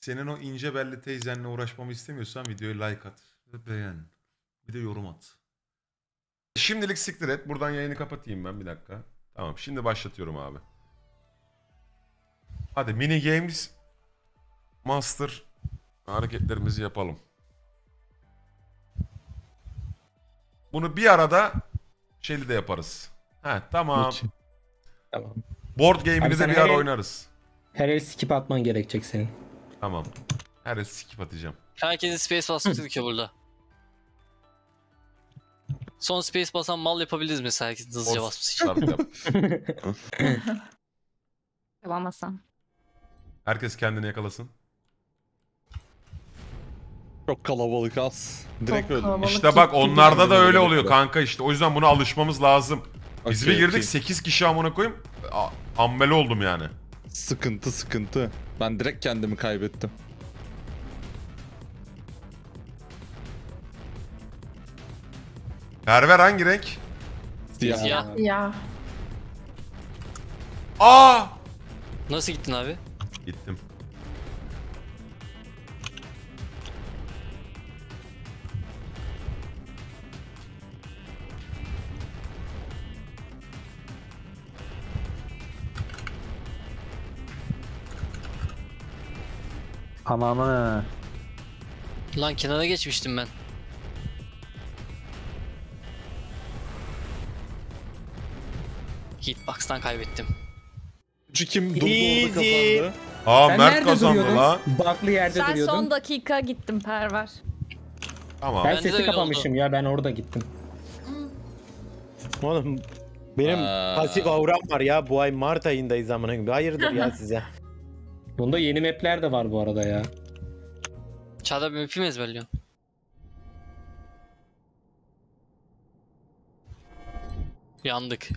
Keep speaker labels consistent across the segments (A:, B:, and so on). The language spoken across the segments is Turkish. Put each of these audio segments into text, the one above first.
A: Senin o ince belli teyzenle uğraşmamı istemiyorsan videoyu like at ve beğen. Bir de yorum at. Şimdilik siktir et. Buradan yayını kapatayım ben bir dakika. Tamam şimdi başlatıyorum abi. Hadi mini games master hareketlerimizi yapalım. Bunu bir arada şeyli de yaparız. He tamam.
B: Tamam.
A: Board game'ini
B: Abi
A: de
B: sen
A: bir
B: her
A: ara
B: el-
A: oynarız.
B: Her el skip atman gerekecek senin.
A: Tamam. Her skip atacağım.
C: Herkesin space basması ki burada. Son space basan mal yapabiliriz mesela herkesin hızlıca basması için.
A: Tabii, tabii.
D: Yapamasam.
A: Herkes kendini yakalasın.
E: Çok kalabalık az. Direkt öldüm.
D: kalabalık.
A: İşte bak
D: gitti
A: onlarda da
E: yani.
A: öyle oluyor kanka işte. O yüzden buna alışmamız lazım. Biz bir
E: Okey,
A: girdik
E: okey.
A: 8 kişi amına koyayım. Ammeli oldum yani.
E: Sıkıntı sıkıntı. Ben direkt kendimi kaybettim.
A: Perver hangi renk?
E: Siyah.
C: Siyah.
D: Ya.
A: Aa!
C: Nasıl gittin abi?
A: Gittim.
F: Ananı.
C: Lan kenara geçmiştim ben. Hitbox'tan kaybettim.
E: Şu kim durdu orada
B: Easy.
E: kazandı.
A: Aa
B: Sen
A: Mert
B: nerede
A: kazandı
B: duruyordun?
A: la.
B: Baklı yerde
D: Sen
B: duruyordun.
D: son dakika gittin Perver.
A: Tamam.
B: Ben
C: Bence de
B: sesi
C: öyle
B: kapamışım ya, ben orada gittim.
G: Oğlum benim pasif auram var ya, bu ay Mart ayındayız amına koyayım. Hayırdır ya size.
B: Bunda yeni mapler de var bu arada ya.
C: Çağda bir map'i mi ezberliyorsun? Yandık.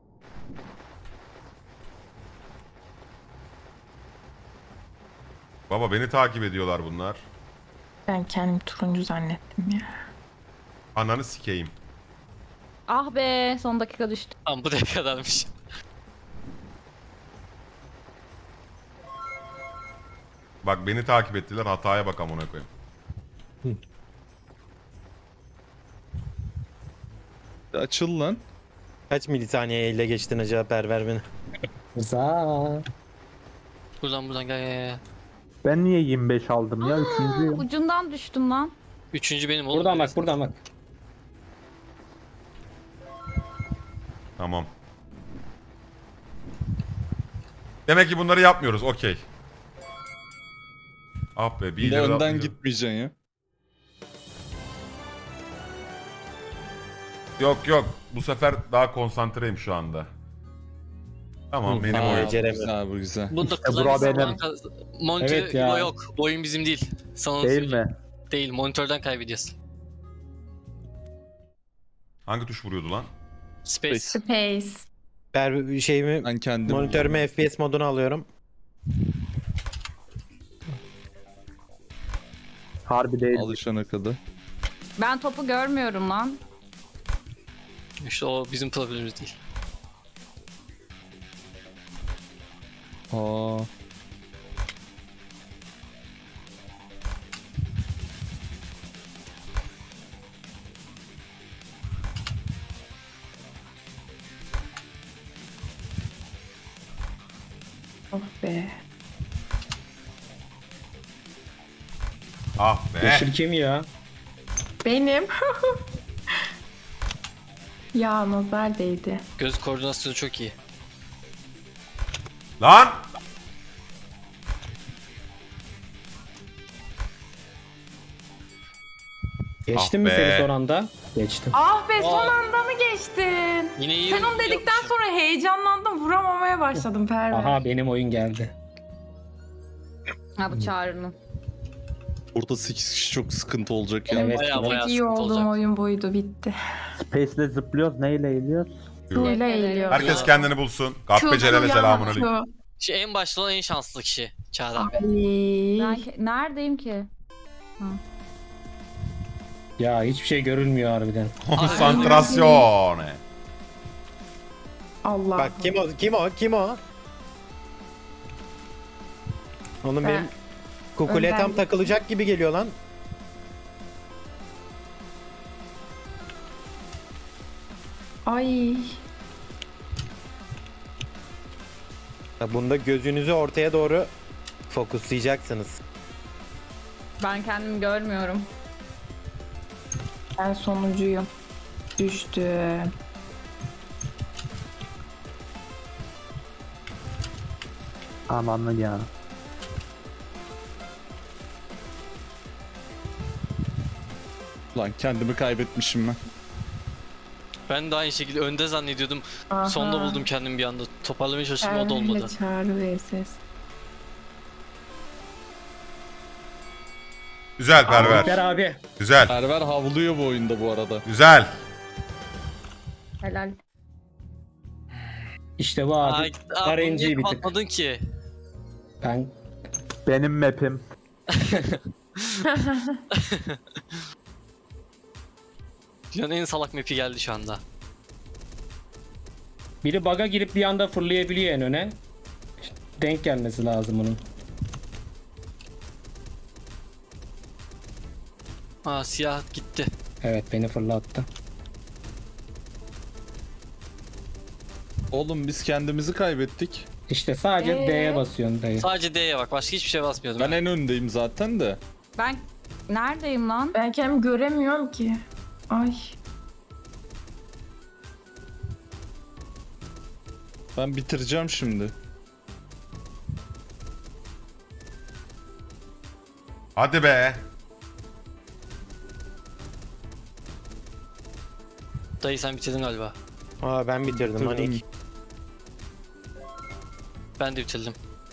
A: Baba beni takip ediyorlar bunlar.
D: Ben kendimi turuncu zannettim ya.
A: Ananı sikeyim.
D: Ah be, son dakika düştü.
C: Tamam bu da kadarmış.
A: Bak beni takip ettiler hataya bak amına koyayım.
E: Açıl lan.
G: Kaç milisaniye ile geçtin acaba Perver beni?
B: Rıza.
C: Buradan gel.
F: Ben niye 25 aldım ya? Üçüncüyüm.
D: Ucundan düştüm lan.
C: Üçüncü benim oğlum.
B: Buradan bak, buradan bak.
A: Tamam. Demek ki bunları yapmıyoruz. Okey. Ah be bir
E: Bir de
A: ileri
E: önden
A: atlayacağım.
E: gitmeyeceksin ya.
A: Yok yok. Bu sefer daha konsantreyim şu anda. Tamam benim
E: Aa,
A: oyun.
G: beceremiyorum.
E: güzel bu güzel.
C: Bunda
F: İşte bura
C: klavye
F: benim.
C: falan monitör
B: Evet ya.
C: yok. Bu oyun bizim değil. Sana onu
F: Değil
C: söyleyeyim.
F: mi?
C: Değil. Monitörden kaybediyorsun.
A: Hangi tuş vuruyordu lan?
C: Space.
D: Space.
G: Şeyimi,
E: Ben kendim.
G: monitörüme FPS modunu alıyorum.
F: Harbi değil.
E: Alışana kadar.
D: Ben topu görmüyorum lan.
C: İşte o bizim problemimiz değil.
E: Aa.
D: Oh be.
A: Ah be.
B: Yeşil kim ya?
D: Benim. Ya nazar değdi.
C: Göz koordinasyonu çok iyi.
A: Lan!
B: Geçtin
A: Ah
B: mi
A: be.
B: seni son anda? Geçtim.
D: Ah be, son anda mı geçtin?
C: Yine iyi.
D: Sen onu
C: iyi
D: dedikten
C: yapmışım.
D: sonra heyecanlandım. Vuramamaya başladım Perver.
B: Aha, benim oyun geldi.
D: Ha bu Çağrı'nın.
E: Burada 8 kişi çok sıkıntı olacak ya.
B: Evet.
C: Bayağı
D: Tek iyi
C: sıkıntı
D: olduğum
C: olacak.
D: oyun buydu, bitti.
F: Space'le zıplıyoruz. Neyle eğiliyoruz?
D: Suyla eğiliyor.
A: Herkes kendini bulsun. Kahpe
D: Kültür
A: Celal'e selamun
D: yanlış
A: aleyküm.
D: bu.
C: Şu en başta olan en şanslı kişi Çağda.
D: Ay. Neredeyim ki?
B: Ya hiçbir şey görülmüyor harbiden.
A: Konsantrasyon.
D: Allah.
G: Bak kim o? Oğlum
D: Ben-
G: benim Kukule
D: Önden
G: tam
D: git.
G: takılacak gibi geliyor lan.
D: Ay.
G: Bunda gözünüzü ortaya doğru fokuslayacaksınız.
D: Ben kendimi görmüyorum. Ben sonuncuyum. Düştüm.
F: Ananı ya.
E: Lan kendimi kaybetmişim ben.
C: Ben de aynı şekilde önde zannediyordum.
D: Aha.
C: Sonda buldum kendimi bir anda. Toparlamaya çalıştım o da olmadı.
D: Çağrı vs.
A: Güzel Perver.
B: Ver abi.
A: Güzel.
E: Perver havlıyor bu oyunda bu arada.
A: Güzel.
D: Helal.
B: İşte bu abi.
C: Aa,
B: RNG
C: niye
B: bir tık.
C: kapatmadın ki?
B: Ben
F: Benim map'im.
C: Dünyanın en salak map'i geldi şu anda.
B: biri bug'a girip bir anda fırlayabiliyor en öne. İşte denk gelmesi lazım onun.
C: Aa siyah gitti.
B: Evet beni fırlattı.
E: Oğlum biz kendimizi kaybettik.
B: İşte sadece D'ye basıyorsun dayı.
C: Sadece D'ye bak. Başka hiçbir şey basmıyordum.
E: Ben en öndeyim zaten de.
D: Ben neredeyim lan?
H: Ben kendimi göremiyorum ki. Ay.
E: Ben bitireceğim şimdi.
A: Hadi be.
C: Dayı sen bitirdin galiba.
G: Aa ben bitirdim
E: Bitirdim.
G: hani.
C: Ben de bitirdim.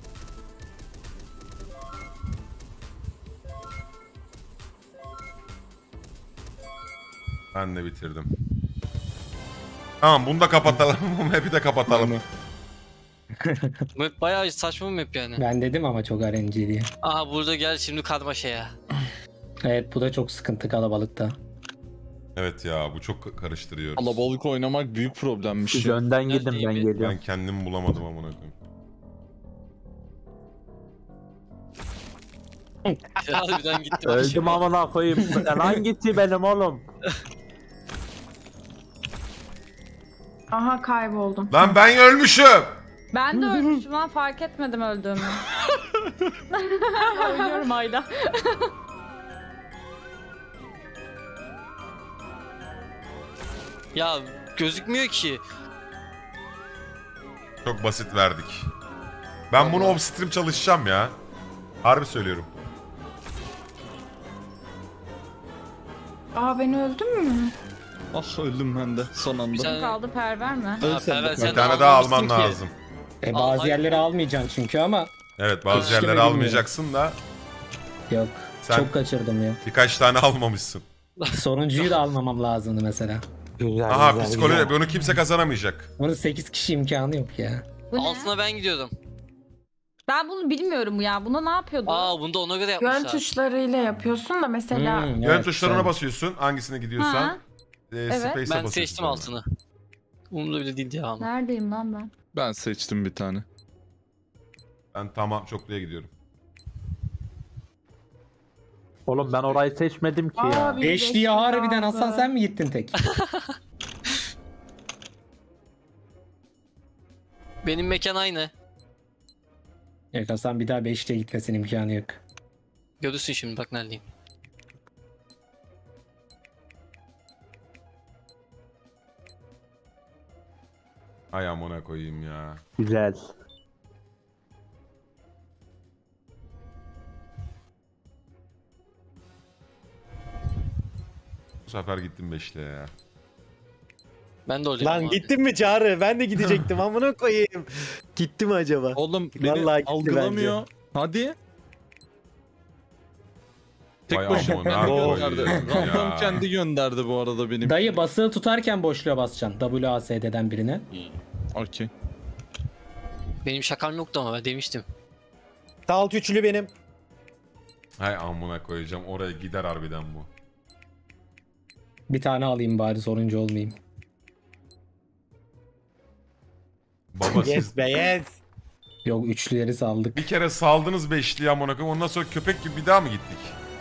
A: Ben de bitirdim. Tamam bunu da kapatalım. Bu map'i de kapatalım.
C: Map bayağı saçma bir map yani.
B: Ben dedim ama çok RNG diye.
C: Aha burada gel şimdi karmaşaya.
B: Evet bu da çok sıkıntı kalabalıkta.
A: Evet ya bu çok karıştırıyor.
E: Alabalık oynamak büyük problemmiş
F: Siz
E: ya.
F: önden gidin ben
C: Ben
F: geliyorum.
A: Ben kendimi bulamadım amına koyayım.
C: Harbiden gitti.
F: Öldüm amına koyayım. Sen hangisi benim oğlum?
H: Aha kayboldum.
A: Lan ben ölmüşüm.
D: Ben de ölmüşüm lan, fark etmedim öldüğümü. Oynuyorum hala.
C: Ya gözükmüyor ki.
A: Çok basit verdik. Ben bunu off stream çalışacağım ya. Harbi söylüyorum.
H: Aa ben öldüm mü?
E: Ah öldüm ben de son anda.
C: Sen-
D: Kaldı Perver mi?
E: Öl
C: Ha,
E: sen de.
C: Perver, sen
A: Bir
C: de
A: tane daha
C: almamışsın
A: alman
C: ki.
A: lazım.
B: Bazı
C: Ay-
B: yerleri almayacaksın çünkü ama
A: Evet bazı
B: İşte
A: yerleri
B: bilmiyorum.
A: almayacaksın da
B: yok.
A: Sen-
B: Çok kaçırdım ya.
A: birkaç tane almamışsın.
B: Sonuncuyu da almamam lazımdı mesela.
G: Güzel,
A: Aha
G: güzel,
A: psikoloji
G: güzel.
A: bunu kimse kazanamayacak.
B: Bunun 8 kişi imkanı yok ya.
D: Bu ne?
C: Altına ben gidiyordum.
D: Ben bunu bilmiyorum ya. Buna ne yapıyordu?
C: Aa bunu da ona göre
H: Yön
C: yapmışlar.
H: tuşlarıyla yapıyorsun da mesela
B: Hmm,
A: Yön
B: evet,
A: tuşlarına
B: güzel.
A: basıyorsun hangisine gidiyorsan.
D: Ha,
A: Space'e
C: Ben
A: basıyorsun
C: seçtim
A: sonra.
C: altını. Umurumda bile değil devamı.
D: neredeyim lan ben?
E: Ben seçtim bir tane.
A: Ben tamam çokluya gidiyorum.
F: Oğlum ben orayı seçmedim ki ya.
H: Abi,
B: Beşliğe harbiden Hasan sen mi gittin tek?
C: Benim mekan aynı.
B: Yok Hasan bir daha beşliğe gitmesinin imkanı yok.
C: Görürsün şimdi bak neredeyim.
A: Ay amına koyayım ya.
F: Güzel.
A: Bu sefer gittim beşliğe ya.
C: Ben de öyle.
G: Lan gittin mi Çağrı? Ben de gidecektim amına koyayım. Gitti mi acaba?
E: Oğlum beni
G: Vallahi gitti
E: algılamıyor. Hadi. Tek
A: Vay
E: başıma
A: amına
E: kendi
A: koyayım
E: gönderdi.
A: ya.
E: Random kendi gönderdi bu arada benim.
B: Dayı basılı tutarken boşluğa basacaksın. WASD'den birine.
E: Okey.
C: Benim şakam yoktu ama ben demiştim.
G: Sağ alt üçlü benim.
A: Hay amına koyacağım oraya gider harbiden bu.
B: Bir tane alayım bari sonuncu olmayayım.
A: Baba siz
G: Yes be yes.
B: Yok üçlüleri saldık.
A: Bir kere saldınız beşliği amına koyayım. Ondan sonra köpek gibi bir daha mı gittik?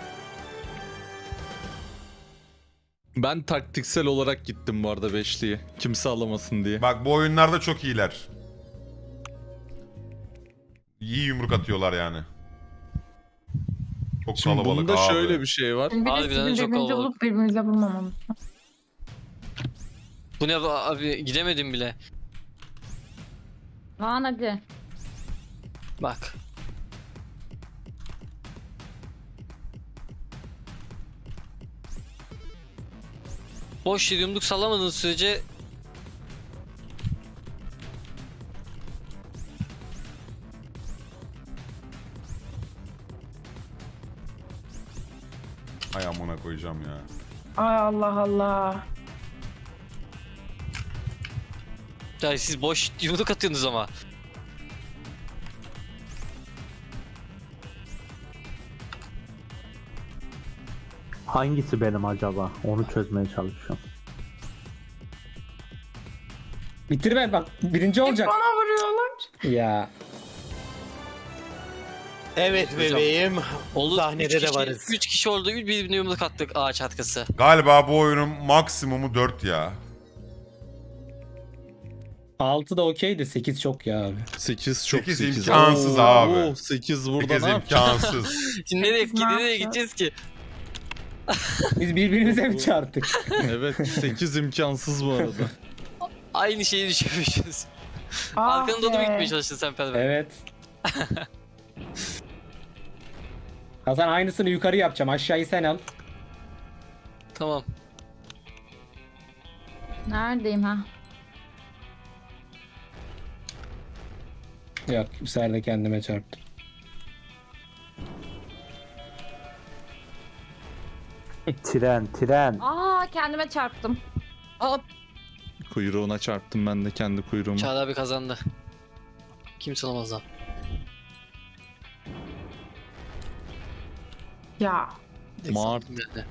E: Ben taktiksel olarak gittim bu arada beşliği. Kimse alamasın diye.
A: Bak bu oyunlarda çok iyiler. İyi yumruk atıyorlar yani. Çok
E: Şimdi
A: kalabalık
E: bunda
A: abi.
E: şöyle bir şey var.
H: Bir de
C: Harbiden
H: sizin
C: çok
H: birbirinize
C: kalabalık.
H: bulup birbirinize bulmamamız.
C: Bu ne abi, gidemedim bile.
D: Lan hadi.
C: Bak. Boş yumruk sallamadığın sürece
A: Ay amına koyacağım ya.
H: Ay Allah Allah.
C: ya siz boş yumruk atıyorsunuz ama.
F: Hangisi benim acaba? Onu çözmeye çalışıyorum.
B: Bitirme bak birinci olacak.
H: Bana vuruyorlar.
B: Ya
G: Evet bebeğim.
C: Olur.
G: Sahnede de varız.
C: 3 kişi oldu, birbirine yumruk attık ağaç arkası.
A: Galiba bu oyunun maksimumu 4 ya.
B: 6 da okey de 8 çok ya abi.
E: 8 çok
A: 8
E: 8.
A: imkansız abi.
E: 8 burada
A: 8
E: ne yapacağız?
A: imkansız.
C: Şimdi nereye,
H: Biz ne
C: nereye
H: yapacağız?
C: gideceğiz ki?
B: Biz birbirimize mi çarptık?
E: Evet 8 imkansız bu arada.
C: Aynı şeyi düşünmüşüz.
H: Ah
C: Arkanı dolu
H: be.
C: gitmeye çalıştın sen Perver.
B: Evet. Hasan aynısını yukarı yapacağım. Aşağıyı sen al.
C: Tamam.
D: Neredeyim ha?
B: Yok bu sefer de kendime çarptım.
F: Tren.
D: Aa kendime çarptım.
E: Kuyruğuna çarptım ben de kendi kuyruğuma.
C: Çağrı abi kazandı. Kimse olamaz lan.
H: Ya.
E: Mart.
C: Yani.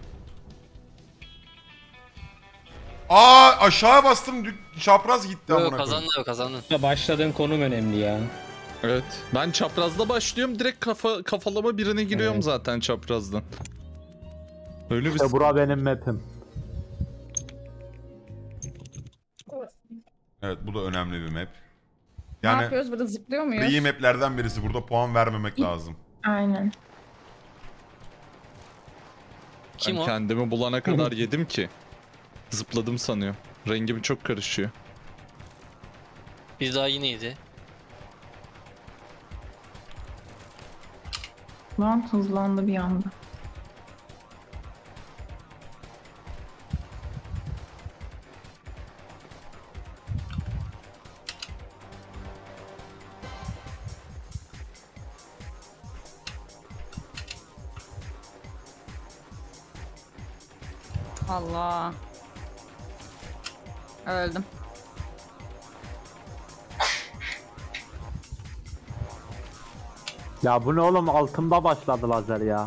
A: Aa aşağı bastım çapraz gitti amına
C: Yok,
A: koyayım.
C: kazandın.
B: Başladığın konum önemli ya.
E: Evet. Ben çaprazda başlıyorum. Direkt kafalama birine giriyorum
B: Evet.
E: zaten çaprazdan. Öyle bir
F: İşte bura benim map'im.
A: Evet bu da önemli bir map.
D: Ne
A: Yani
D: yapıyoruz burada, zıplıyor muyuz?
A: iyi maplerden birisi. Burada puan vermemek lazım.
H: Aynen.
C: Kim
E: ben
C: o?
E: kendimi bulana kadar yedim ki. Zıpladım sanıyor. Rengim çok karışıyor.
C: Bir daha yineydi.
H: Lan hızlandı bir anda.
D: Allah. Öldüm.
F: Ya bu ne oğlum, altımda başladı lazer ya.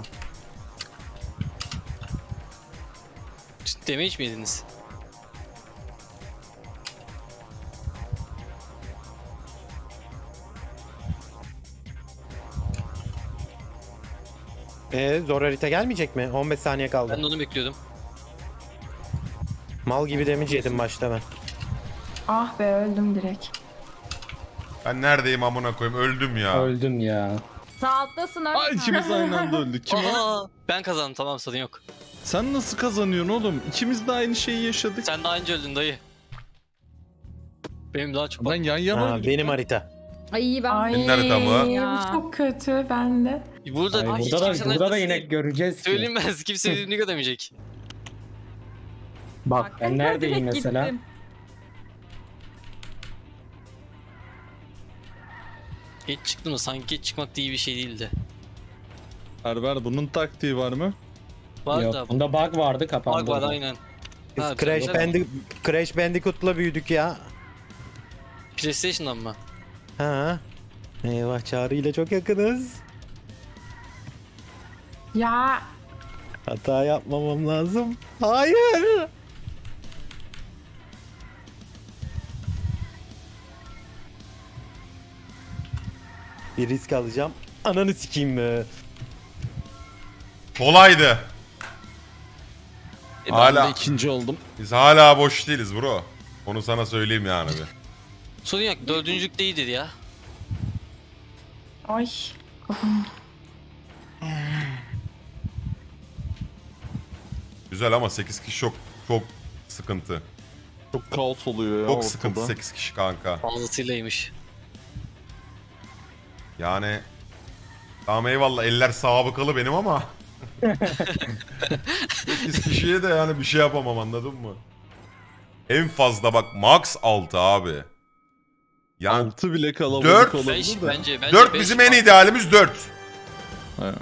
C: Damage mi yediniz?
G: Zor harita gelmeyecek mi? 15 saniye kaldı.
C: Ben de onu bekliyordum.
G: Mal gibi damage yedim başta ben.
H: Ah be, öldüm direkt.
A: Ben neredeyim amına koyayım öldüm ya.
B: Öldüm ya.
D: Sağ alttasın,
E: Aa,
D: öldün.
E: ikimiz aynı anda öldük. Kim o?
C: Aa, ben kazandım, tamam, sorun yok.
E: Sen nasıl kazanıyorsun oğlum? İkimiz de aynı şeyi yaşadık.
C: Sen daha önce öldün dayı. Benim daha çok
E: Ben yan yana
G: Ha,
E: öldüm.
G: benim harita.
D: Ay ben.
H: Ay
A: Senin harita mı?
D: Ya.
H: bu çok kötü bende.
C: Burada,
B: Ay,
C: hiç
B: burada
C: kimsenin
B: da
C: haritası
B: yine
C: değil.
B: göreceğiz ki.
C: Söylenmez, kimse birbirini göremeyecek.
F: Bak
B: Ben neredeyim
D: Direkt
B: mesela?
D: gittim.
C: Geç çıktım da sanki geç çıkmak da iyi bir şey değildi.
E: Berber bunun taktiği var mı?
C: Var
B: Yok,
C: da
B: bunda bug vardı, kapandı.
C: bug var aynen.
G: Biz
C: Ha,
G: Crash Bandicoot'la büyüdük ya.
C: PlayStation'dan mı?
G: Ha. Eyvah, Çağrı ile çok yakınız.
H: Ya
G: Hata yapmamam lazım. Hayır. Bir risk alacağım. Ananı sikeyim mi?
A: Kolaydı.
E: Ben
A: Hala-
E: de ikinci oldum.
A: Biz hala boş değiliz bro. Onu sana söyleyeyim yani bir.
C: Sorun yok. Dördüncülük de iyidir ya.
H: Ay. Kafam.
A: Güzel ama 8 kişi çok sıkıntı.
E: Çok kaos oluyor ya
A: Çok
E: ortada.
A: sıkıntı 8 kişi kanka.
C: Fazlasıylaymış.
A: Yani tamam eyvallah eller sabıkalı benim ama 8 kişiye de yani bir şey yapamam, anladın mı? En fazla bak max 6 abi. Yani
E: 6 bile kalabalık
A: Dört.
E: olabilir
C: Beş,
E: de.
C: bence
A: 4
C: beş
A: bizim en
C: var.
A: idealimiz 4.
E: Aynen.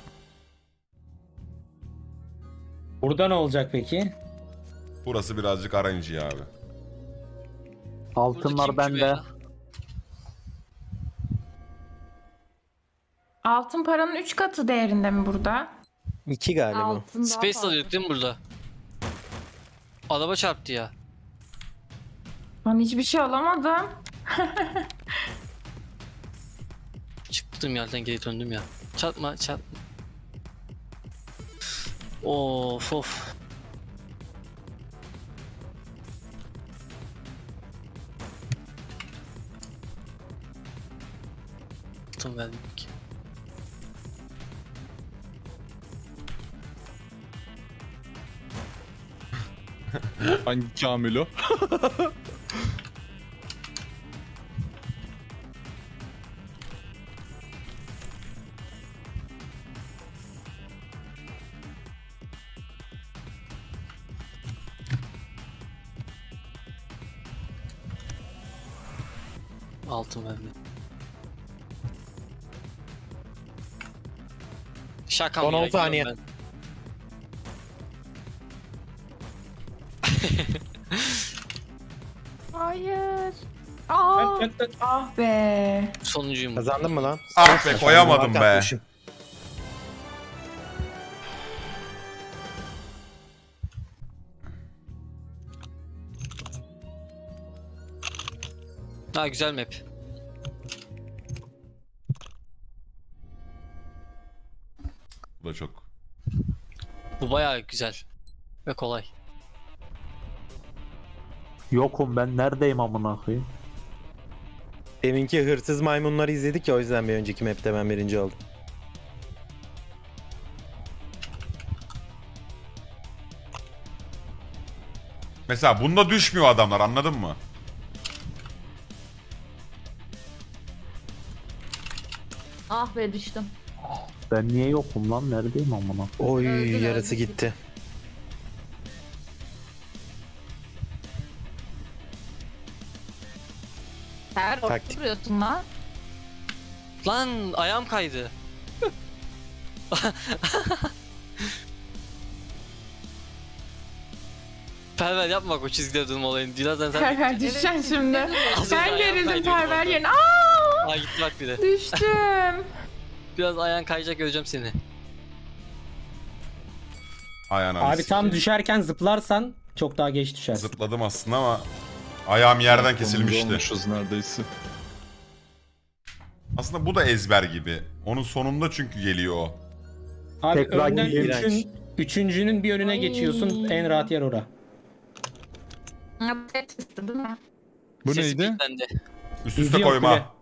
B: Burada ne olacak peki?
A: Burası birazcık RNG abi.
C: Burada
F: Altınlar
C: kim
F: bende.
C: ya?
H: Altın paranın 3 katı değerinde mi burada?
G: 2 galiba.
D: Altın daha
C: Space
D: fazla.
C: alıyorduk değil mi burada? Araba çarptı ya.
H: Ben hiçbir şey alamadım.
C: Çıktım yerden geri döndüm ya. Çarpma çarpma. Of of. Altın verdik.
E: Hangi Kamil o?
C: Altın verdi. Şaka mı
G: Son
C: ya,
G: 10 saniye.
C: gidiyorum ben.
D: Hayır. Aa.
H: Ah be.
C: Sonuncuyum.
G: Kazandın mı lan?
A: Ah be koyamadım be.
G: Hakikaten.
C: Ha güzel map.
A: Bu da çok.
C: Bu bayağı güzel. Ve kolay.
F: Yokum ben, neredeyim amına koyayım?
G: Deminki hırsız maymunları izledik ya, o yüzden bir önceki map'te ben birinci oldum.
A: Mesela bunda düşmüyor adamlar, anladın mı?
D: Ah be düştüm.
F: Ben niye yokum lan, neredeyim amına?
G: Oy
D: Öldün,
G: yarısı
D: öldün.
G: gitti.
D: Her orada
G: Taktik.
D: duruyorsun lan.
C: Lan ayağım kaydı. Perver yapma o çizgide durma olayını. Birazdan sen
H: Perver düşeceksin şimdi.
C: Az önce
H: Ben
C: ayağım
H: gerildim
C: kaydı
H: perver
C: orada.
H: yerine. Aa,
C: Aa gitti bak bir de.
H: düştüm.
C: Biraz ayağın kayacak, göreceğim seni.
A: Ayağına
B: Abi tam düşerken zıplarsan çok daha geç düşersin.
A: zıpladım aslında ama ayağım yerden
E: Sonuncu
A: kesilmişti.
E: olmuşuz neredeyse.
A: Aslında bu da ezber gibi. Onun sonunda çünkü geliyor o.
B: Abi
F: Tekrar
B: önden
G: iğrenç.
B: üçüncünün bir önüne
D: Ay.
B: geçiyorsun, en rahat yer ora.
D: Ha, bu Tetris'ti değil mi?
E: Bu
C: Sesi
E: neydi?
C: kilitlendi.
A: Üst üste
B: İzliyor
A: koyma.
B: kule.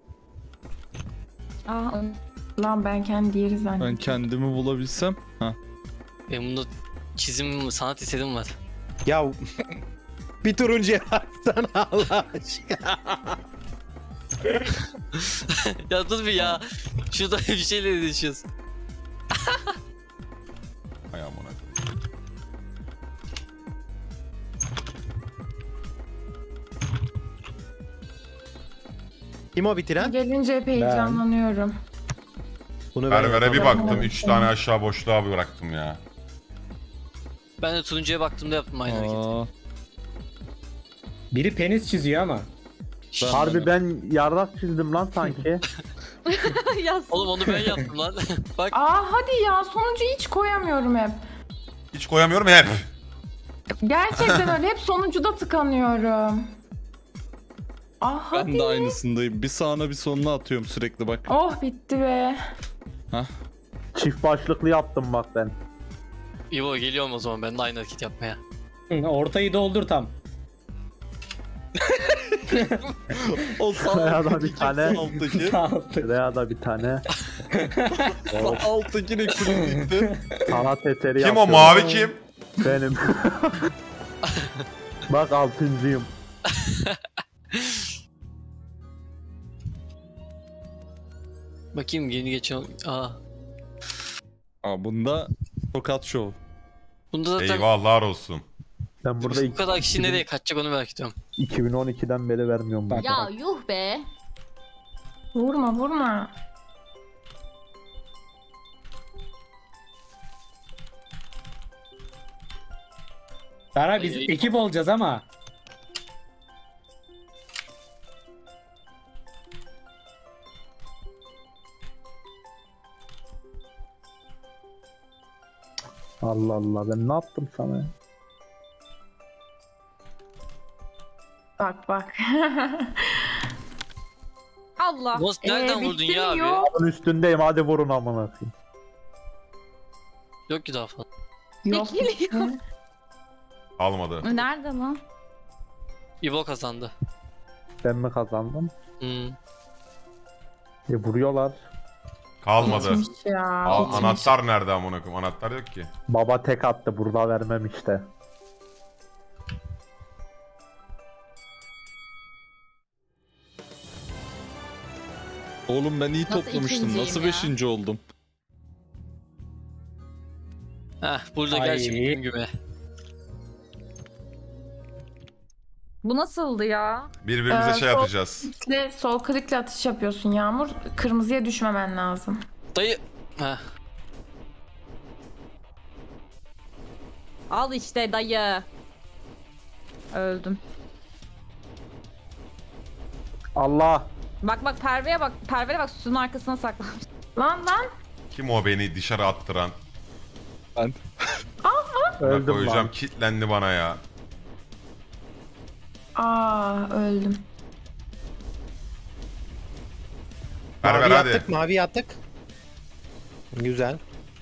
D: Aa,
H: Lan ben kendi diğeri
E: Ben
H: zannettim.
E: kendimi bulabilsem. Ha.
C: Benim bunda çizim, sanat eserim var.
G: Ya bir turuncuya baksana Allah aşkına.
C: Ya dur bir ya. Şurada bir şeyle değişiyoruz.
A: Ayağım ona.
G: Kim o bitiren?
H: Gelince hep heyecanlanıyorum.
G: Bunu ben
A: Perver'e bir
G: yapamam.
A: baktım. 3 tane aşağı boşluğa bıraktım ya.
C: Ben de turuncuya baktığımda yaptım aynı hareketi.
E: Aa,
B: Biri penis çiziyor ama.
F: Harbi ben yarrak çizdim lan sanki.
D: ya
C: Oğlum onu ben yaptım lan. Bak
H: Aa hadi ya, sonuncuyu hiç koyamıyorum hep.
A: Hiç koyamıyorum hep.
H: Gerçekten öyle, hep sonuncuda tıkanıyorum. Ah
E: Ben
H: hadi.
E: de aynısındayım. Bir sağına bir soluna atıyorum sürekli bak.
H: Oh bitti be.
F: Çift başlıklı yaptım bak ben.
C: İbo geliyorum o zaman ben de aynı hareket yapmaya.
B: Ortayı doldur tam.
E: O
F: Şuraya da bir tane.
E: Sağ alttaki.
B: Sağ altta.
F: Şuraya da bir tane.
E: Sağ alttakine kürüm gitti.
F: Sanat eseri
A: Kim o
F: yapıyorum.
A: mavi kim?
F: Benim. Bak 6.'yım.
C: Bakayım yeni geçen... Aa.
E: Bunda tokat show.
C: Bunda zaten
A: Eyvallah olsun.
F: Ben burada
C: bu kadar kişi nereye kaçacak onu merak ediyorum.
F: 2012'den beri vermiyorum bunu.
B: Bak.
D: Ya yuh be.
H: Vurma vurma.
B: Sara biz ekip olacağız ama.
F: Allah Allah ben ne yaptım sana ya?
H: Bak bak.
D: Allah.
C: Boss nereden vurdun
H: bitti
C: ya abi?
H: mi? Yok.
F: Onun üstündeyim hadi vurun amına koyayım.
C: Yok ki daha fazla.
H: Yok.
D: Bekliyor.
A: Almadı.
D: Nerede lan?
C: İbo kazandı.
F: Ben mi kazandım?
C: Hmm.
F: Vuruyorlar.
A: Kalmadı.
H: Bitmiş ya.
A: Anahtar nerede amına koyayım? Anahtar yok ki.
F: Baba tek attı burada vermem işte.
E: Oğlum ben iyi
D: Nasıl
E: toplamıştım.
D: ikinciyim
E: Nasıl
D: ya?
E: 5. oldum?
C: Heh burada
B: Ay.
C: gerçekten güme.
D: Bu nasıldı ya?
A: Birbirimize şey
H: sol-
A: atacağız.
H: İşte sol klikle atış yapıyorsun Yağmur. Kırmızıya düşmemen lazım.
C: Dayı. Heh.
D: Al işte dayı. Öldüm.
F: Allah.
D: Bak bak Perve'ye bak. Perve'ye bak sütunun arkasına saklanmış.
H: Lan lan.
A: Kim o beni dışarı attıran?
E: Ben.
A: Buna
F: Öldüm
A: koyacağım
F: lan.
A: kitlendi bana ya.
H: Aa öldüm.
A: Ver ver
G: Mavi
A: hadi.
G: attık, mavi attık. Güzel.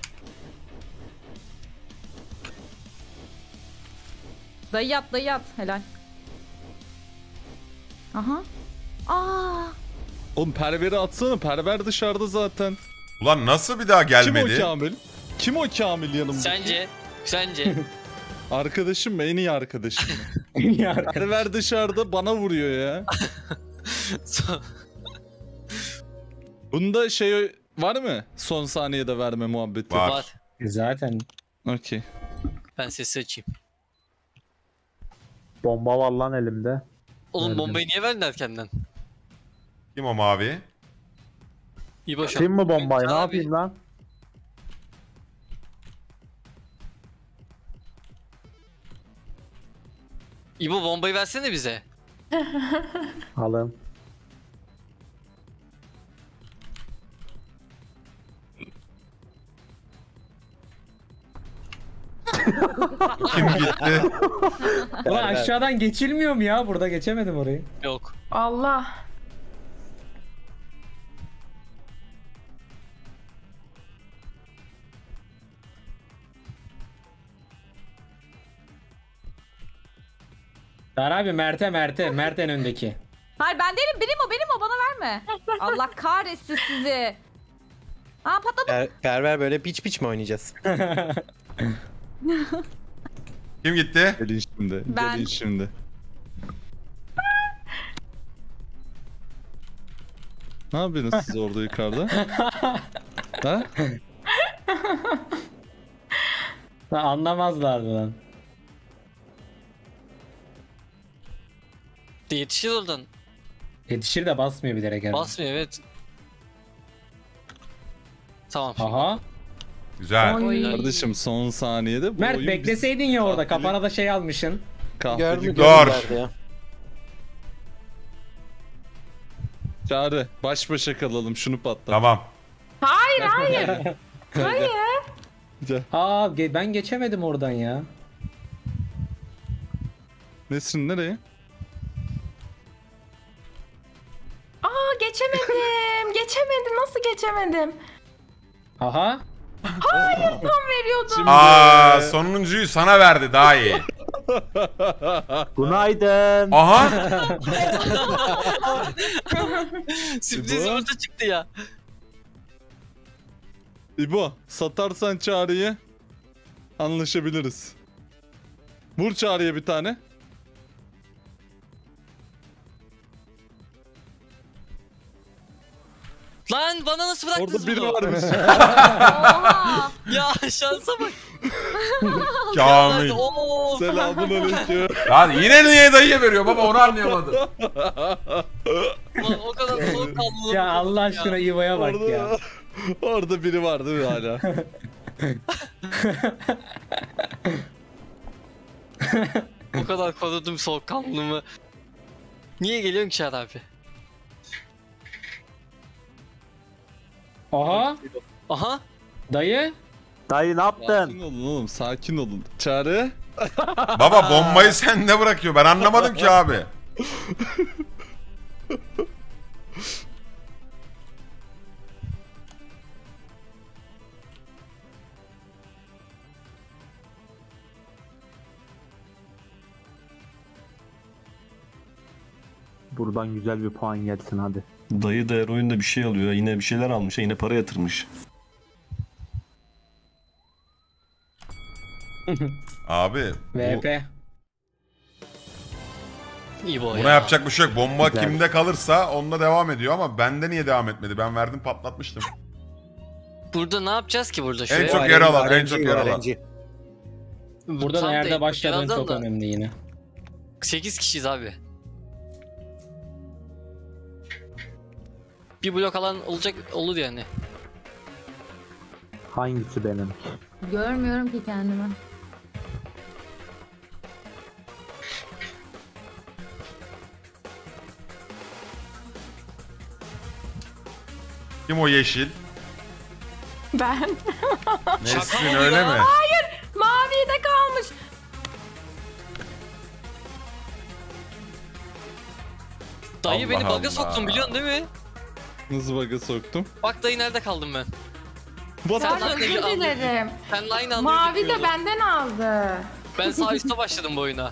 D: Dayı yat dayı yat. Helal. Aha. Aa.
E: Oğlum perveri atsana. Perver dışarıda zaten.
A: Ulan nasıl bir daha
E: Kim o
A: gelmedi?
E: Kamil? Kim o Kamil yanımda?
C: Sence? Sence?
E: Arkadaşım mı? En iyi arkadaşım.
B: Ya.
E: Perver dışarıda bana vuruyor ya. Bunda şey var mı? Son saniyede verme muhabbeti.
A: Var.
C: Var.
B: Zaten.
E: Okey.
C: Ben sesi açayım.
F: Bomba var lan elimde.
C: Oğlum
F: Nerede?
C: bombayı niye verdin erkenden?
A: Kim o mavi?
C: İbo şu
F: Atayım mı bombayı ne
C: Abi.
F: yapayım lan?
C: İbo bombayı versene bize.
F: Alın.
A: Kim gitti?
B: Ulan aşağıdan geçilmiyor mu ya? Burada geçemedim orayı.
C: Yok.
H: Allah.
B: Sara abi Mert'e. Mert en öndeki.
D: Hayır ben değilim benim o bana verme. Allah kahretsin sizi. Aa patladı.
G: Perver böyle piç piç mi oynayacağız?
A: Kim gitti?
E: Gelin şimdi.
D: Ben.
E: Gelin şimdi. Ne yapıyorsunuz siz orada yukarıda? Ha?
B: Lan anlamazlardı lan.
C: Yetişir oradan.
B: Yetişir de basmıyor bilerek herhalde.
C: Basmıyor evet. Tamam. şimdi.
B: Aha.
A: Güzel.
H: Oy.
E: Kardeşim son saniyede bu
B: Mert
E: oyun
B: bekleseydin ya orada. Kafana da şey almışsın.
E: kahveci
A: Dur.
G: Ya.
E: Çağrı baş başa kalalım şunu patlat.
A: Tamam.
H: Hayır hayır. Hayır.
B: Aa ben geçemedim oradan ya.
E: Nesrin nereye?
H: geçemedim. Geçemedim. Nasıl geçemedim?
B: Aha.
H: Veriyordum.
A: Aa, sonuncuyu sana verdi daha iyi.
F: Günaydın.
A: Aha.
C: Sürpriz yumurta çıktı ya.
E: İbo satarsan Çağrı'yı anlaşabiliriz. Vur Çağrı'ya bir tane.
C: Lan bana nasıl bıraktınız
E: Orada biri
C: bunu?
E: varmış.
D: Oha.
C: Ya şansa bak.
A: Kamil.
C: Oo.
E: Selamünaleyküm.
A: Lan yine niye dayıya veriyor baba onu anlayamadım.
C: Ulan o kadar soğukkanlı.
B: Ya Allah aşkına İvo'ya bak ya.
E: Orada biri var değil mi hala?
C: O kadar korudum soğukkanlılığımı. Niye geliyorsun ki Şahar abi?
B: Aha.
C: Aha.
B: Dayı.
F: Dayı ne
E: Sakin
F: yaptın?
E: olun oğlum, sakin olun. Çağrı.
A: Baba bombayı sende bırakıyor ben anlamadım ki abi.
F: Buradan güzel bir puan gelsin hadi.
I: Dayı da her oyunda bir şey alıyor. Yine bir şeyler almış. Yine para yatırmış.
A: Abi
B: VP.
C: İyi bu
A: buna
C: ya.
A: yapacak bir şey yok. Bomba
F: Güzel.
A: kimde kalırsa onunla devam ediyor ama bende niye devam etmedi? Ben verdim patlatmıştım.
C: Burada ne yapacağız ki burada?
A: En
C: Şuraya
A: çok
C: bak.
A: yer alan, en
G: RNG,
A: çok yer alan.
G: RNG.
B: Burada
C: Tam da en
B: nerede
C: çok yer
B: başladığın
C: alan
B: çok
C: da
B: önemli yine.
C: 8 kişiyiz abi. Bir blok alan olacak olur yani.
F: Hangisi benim?
D: Görmüyorum ki kendimi.
A: Kim o yeşil?
H: Ben.
A: Nesin
C: mı
A: öyle
C: ya?
A: mi?
H: Mavide kalmış.
C: Dayı beni
A: Allah
C: bug'a soktun
A: Allah.
C: biliyorsun değil mi?
E: Nasıl bug'a soktum?
C: Bak dayı nerede kaldım ben?
E: What?
C: Sen
H: Özür dilerim.
C: Seninle aynı anda
H: Mavi de
C: yürüyorduk.
H: benden aldı.
C: Ben sağ üstte başladım bu oyuna.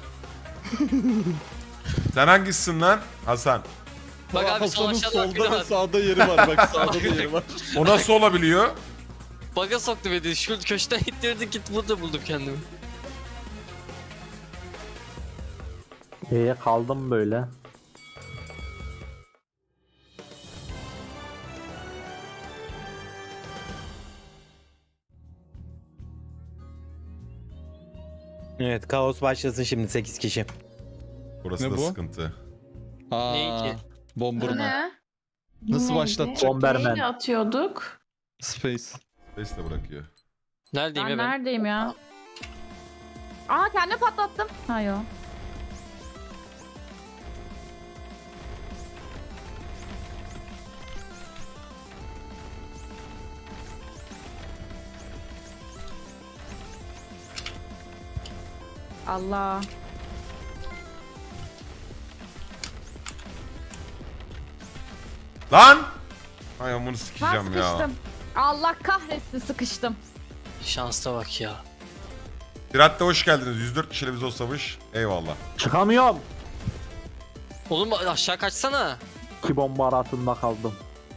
A: Sen hangisisin lan? Hasan.
C: Bak abi sol
E: Hasan'ın
C: aşağıda bak bir de
E: solda ve
C: var.
E: sağda yeri var. Bak sağda da yeri var.
A: O nasıl olabiliyor?
C: Bug'a soktu beni. Şu köşten ittirdi git burada buldum kendimi.
F: Kaldım böyle.
G: Evet, kaos başlasın şimdi 8 kişi.
A: Burası
E: Ne
A: da
E: bu?
A: sıkıntı.
E: Aa,
C: Ne ki?
E: Bomberman.
H: Ne?
E: Nasıl
H: Neydi?
E: başlatacak?
F: Bomberman.
H: Neyle atıyorduk?
E: Space.
A: Space de bırakıyor.
C: Neredeyim
D: Ben
C: ya ben?
D: neredeyim ya? Aa kendimi patlattım. Ha yo. Allah.
A: Lan! Ay amını
D: Ben
A: sikeceğim ya.
D: sıkıştım. Allah kahretsin sıkıştım.
C: Şansa bak ya.
A: Pirat'ta hoş geldiniz. 104 kişiyle biz o savaş. Eyvallah.
F: Çıkamıyorum.
C: Oğlum aşağı kaçsana.
F: İki bomba arasında kaldım.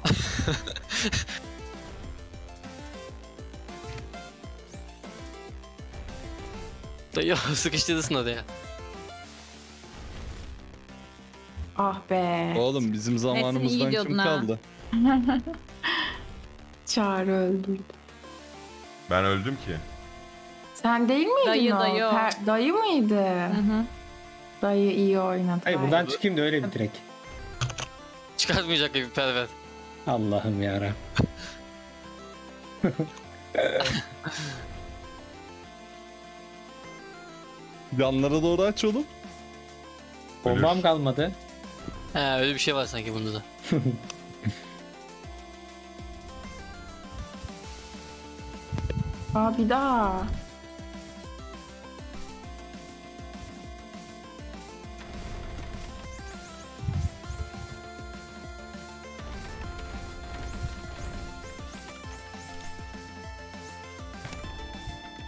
C: Dayı sıkıştırırsın oraya.
H: Ah be.
E: Oğlum bizim zamanımızdan
D: gidiyordun
E: kim
D: ha.
E: kaldı?
H: Çağrı öldürdü.
A: Ben öldüm ki.
H: Sen değil miydin
D: Dayı,
H: o?
D: dayı o.
H: Dayı mıydı?
D: Hı hı.
H: Dayı iyi oynadı.
B: Hayır
H: bayağı.
B: buradan çıkayım da öyle bitirek.
C: Çıkartmayacak gibi perver.
B: Allah'ım yarabbim.
E: Yanlara doğru aç oğlum.
B: Bombam kalmadı.
C: He öyle bir şey var sanki bunda da.
H: Aa bir daha.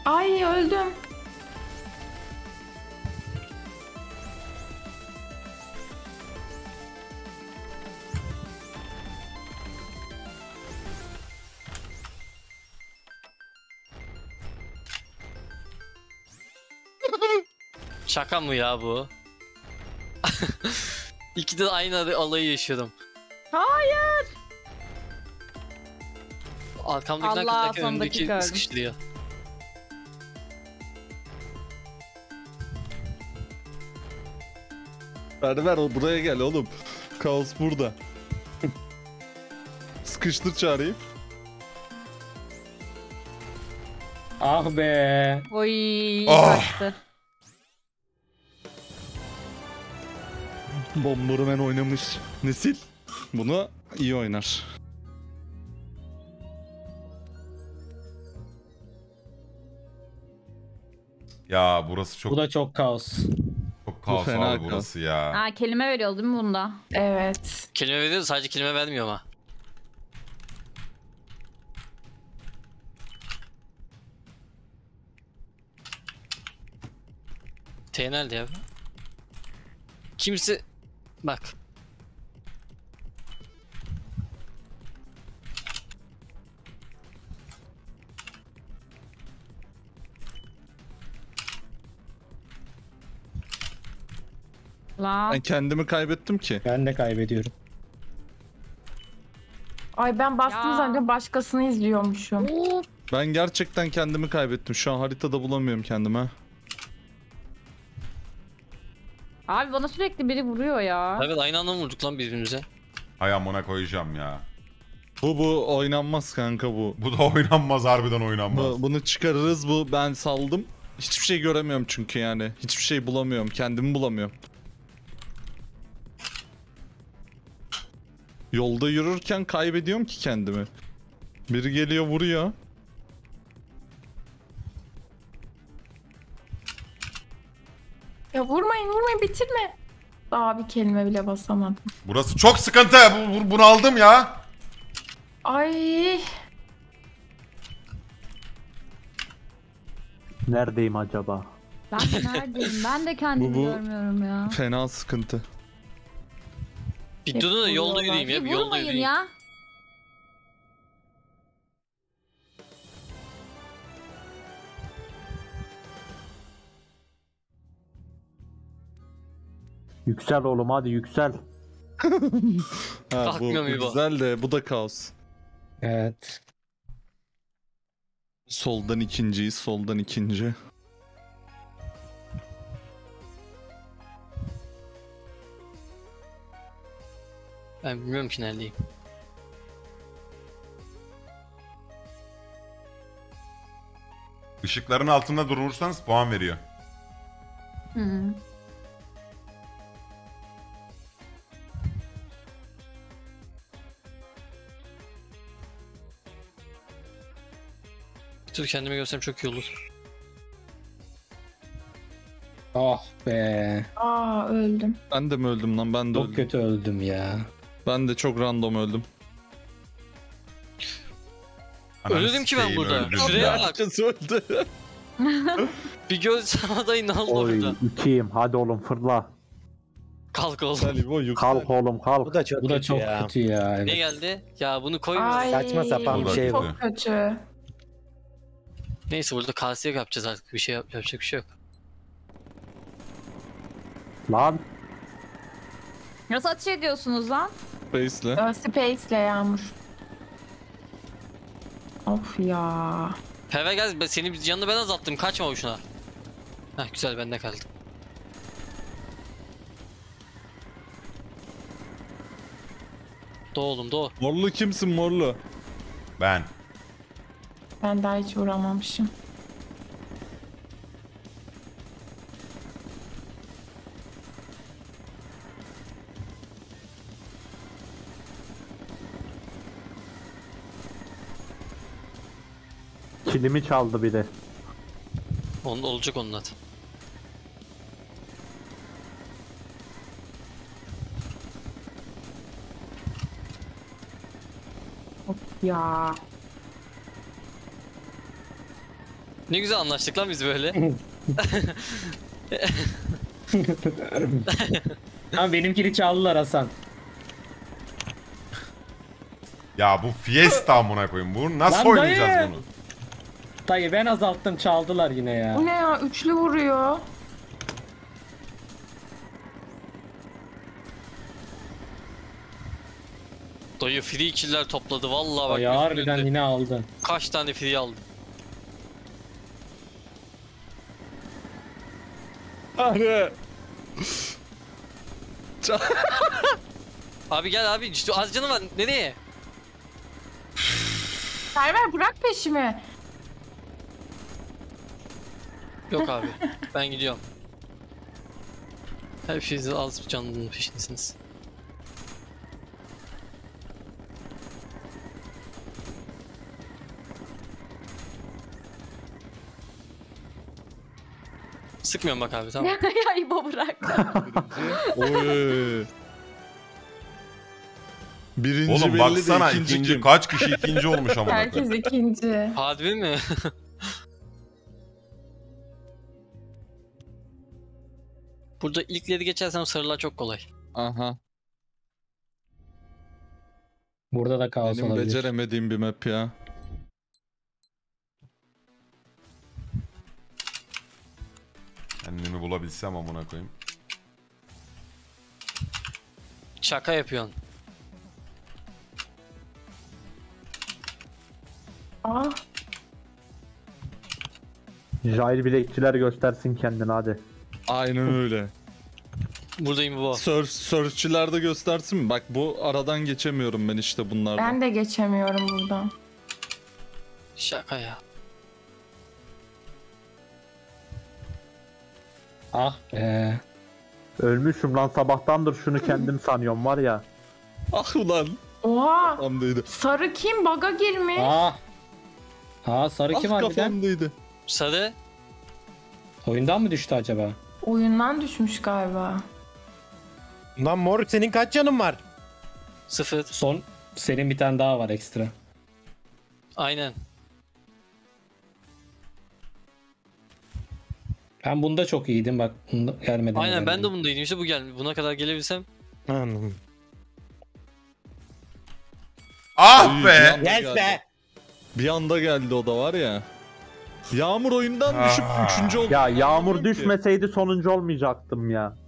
H: Ay öldüm.
C: Şaka mı ya bu? İkide de aynı alayı yaşıyordum.
D: Hayır.
C: Arkamdakinden
D: Allah,
C: kızarken
D: son
C: önümdeki
D: dakika öldüm.
C: sıkıştırıyor.
E: Ver buraya gel oğlum. Kaos burada. Sıkıştır çağrıyı.
B: Ah be.
D: Oy iyi
A: Ah.
D: kaçtı.
E: Bomberman oynamış. Nesil? Bunu iyi oynar.
A: Ya burası çok
B: Bu da çok kaos.
A: çok kaos
E: fena
A: abi
E: kaos.
A: burası ya.
D: Ha, kelime veriyor değil mi bunda?
H: Evet.
C: Kelime veriyor da sadece kelime vermiyor ama. T nerede ya? Kimse... Bak.
D: Lan.
E: Ben kendimi kaybettim ki.
B: Ben de kaybediyorum.
H: Ay ben bastım
D: Ya.
H: zannediyorum başkasını izliyormuşum.
E: Ben gerçekten kendimi kaybettim. Şu an haritada bulamıyorum kendimi.
D: Abi bana sürekli biri vuruyor ya.
C: Evet aynı anda mı vurduk lan birbirimize?
A: Hay amına koyacağım ya.
E: Bu oynanmaz kanka bu.
A: Bu da oynanmaz, harbiden oynanmaz.
E: Bunu çıkarırız bu. Ben saldım. Hiçbir şey göremiyorum çünkü yani. Hiçbir şey bulamıyorum. Kendimi bulamıyorum. Yolda yürürken kaybediyorum ki kendimi. Biri geliyor vuruyor.
H: Ya vurmayın bitirme. Daha bir kelime bile basamadım.
A: Burası çok sıkıntı. Bunu aldım ya.
H: Ay
F: Neredeyim acaba?
D: Ben de neredeyim? Ben de kendimi
E: Bu-
D: görmüyorum ya.
E: Fena sıkıntı.
C: Bir durun da yolda
H: vuruyorlar.
C: yürüyeyim ya.
D: Bir
C: Bir yolda
D: vurmayın
C: yürüyeyim.
D: ya.
F: Yüksel oğlum hadi yüksel.
E: Ha, bu
C: Kalkmıyor mu bu?
E: güzel de bu da kaos.
B: Evet.
E: Soldan ikinciyiz, soldan ikinci.
C: Ben bilmiyorum ki neredeyim.
A: Işıkların altında durursanız puan veriyor.
D: Hı -hı.
C: Bir tur kendime görsem çok iyi olur.
B: Ah be.
H: aa öldüm.
E: Ben de mi öldüm lan? Ben de
B: Çok
E: öldüm.
B: kötü öldüm ya.
E: Ben de çok random öldüm.
A: Ananı
C: Ölürüm ki ben
A: sikeyim,
C: burada.
A: öldüm
C: Şuraya
A: ya.
C: bak.
E: Herkes öldü.
C: Bir görsem adayı ne oldu
F: Oy
C: orada?
F: ikiyim hadi oğlum fırla.
C: Kalk oğlum.
E: Salih o yüksel.
F: Kalk oğlum kalk.
G: Bu da çok
B: Bu da
G: kötü
B: çok
G: ya.
B: kötü ya. Evet.
C: Ne geldi? Ya bunu koyma.
H: Ay
G: Saçma sapan
A: bir şey
H: çok
A: bu.
H: kötü.
C: Neyse burada kasiye yapacağız artık. Bir şey yapacak bir şey yok.
F: Lan
D: Nasıl ateş ediyorsunuz lan?
E: Face'le.
H: Space'le Yağmur. Of ya.
C: Peve gel senin canını ben azalttım. Kaçma boşuna. Heh güzel bende kaldı. Doğ oğlum doğ.
E: Morlu kimsin morlu?
A: Ben.
H: Ben daha hiç uğramamışım.
F: kilimi çaldı bir de.
C: Onun olacak onun adı.
H: Of ya.
C: Ne güzel anlaştık lan biz böyle.
B: Ama benimkini çaldılar Hasan.
A: Ya bu Fiesta amına koyayım. Bunu nasıl
B: Lan
A: oynayacağız
B: dayı!
A: bunu?
B: Dayı ben azalttım çaldılar yine ya.
H: Bu ne ya? Üçlü vuruyor.
C: Dayı free killer topladı vallahi bak.
B: Dayı
C: gözümün
B: harbiden
C: önünde.
B: yine aldın.
C: Kaç tane free aldım.
E: Hadi.
C: Abi gel abi işte az canım var. Nereye?
H: Server bırak peşimi.
C: Yok abi. Ben gidiyorum. Hepiniz az canlının peşindesiniz. Sıkmıyorum bak abi tamam.
D: ya İbo bırak.
E: Oy. Birinci
A: Oğlum
E: belli
A: baksana
E: de
A: ikinci
E: kim?
A: kaç kişi ikinci olmuş amına
H: Herkes
A: koyayım.
H: ikinci.
C: Harbi mi? Burada ilkleri geçersem sarılar çok kolay.
E: Aha.
B: Burada da kaos
E: Benim
B: olabilir.
E: beceremediğim bir map ya.
A: Kendimi bulabilsem amına koyayım.
C: Şaka yapıyorsun.
H: Aa,
F: Jahil bilekçiler göstersin kendini hadi.
E: Aynen öyle.
C: Buradayım bu.
E: Search'çilerde göstersin mi? Bak bu aradan geçemiyorum ben işte bunlardan.
H: ben de geçemiyorum buradan.
C: Şaka ya.
B: Ah be.
F: Ölmüşüm lan sabahtandır şunu kendim sanıyorum var ya.
E: Ah ulan.
H: Oha!
E: Kafamdaydı.
H: Sarı kim? Baga girmiş.
B: Ah. Ha sarı kim
E: Ah
B: harbiden?
E: kafamdaydı.
C: Sarı.
B: Oyundan mı düştü acaba?
H: Oyundan düşmüş galiba.
G: Lan mor senin kaç canın var?
C: 0.
B: Son senin bir tane daha var ekstra.
C: Aynen.
B: Ben bunda çok iyiydim bak. Bunda gelmeden.
C: Aynen ben de bundaydım işte bu buna kadar gelebilsem.
G: Anladım.
A: Ah
E: Uy,
A: be!
E: bir anda
G: Yes
E: geldi.
G: be!
E: Bir anda geldi o da var ya. Yağmur oyundan düşüp
A: Ah.
E: 3. oldu.
F: Ya yağmur
E: Anlamadım ki.
F: düşmeseydi sonuncu olmayacaktım ya.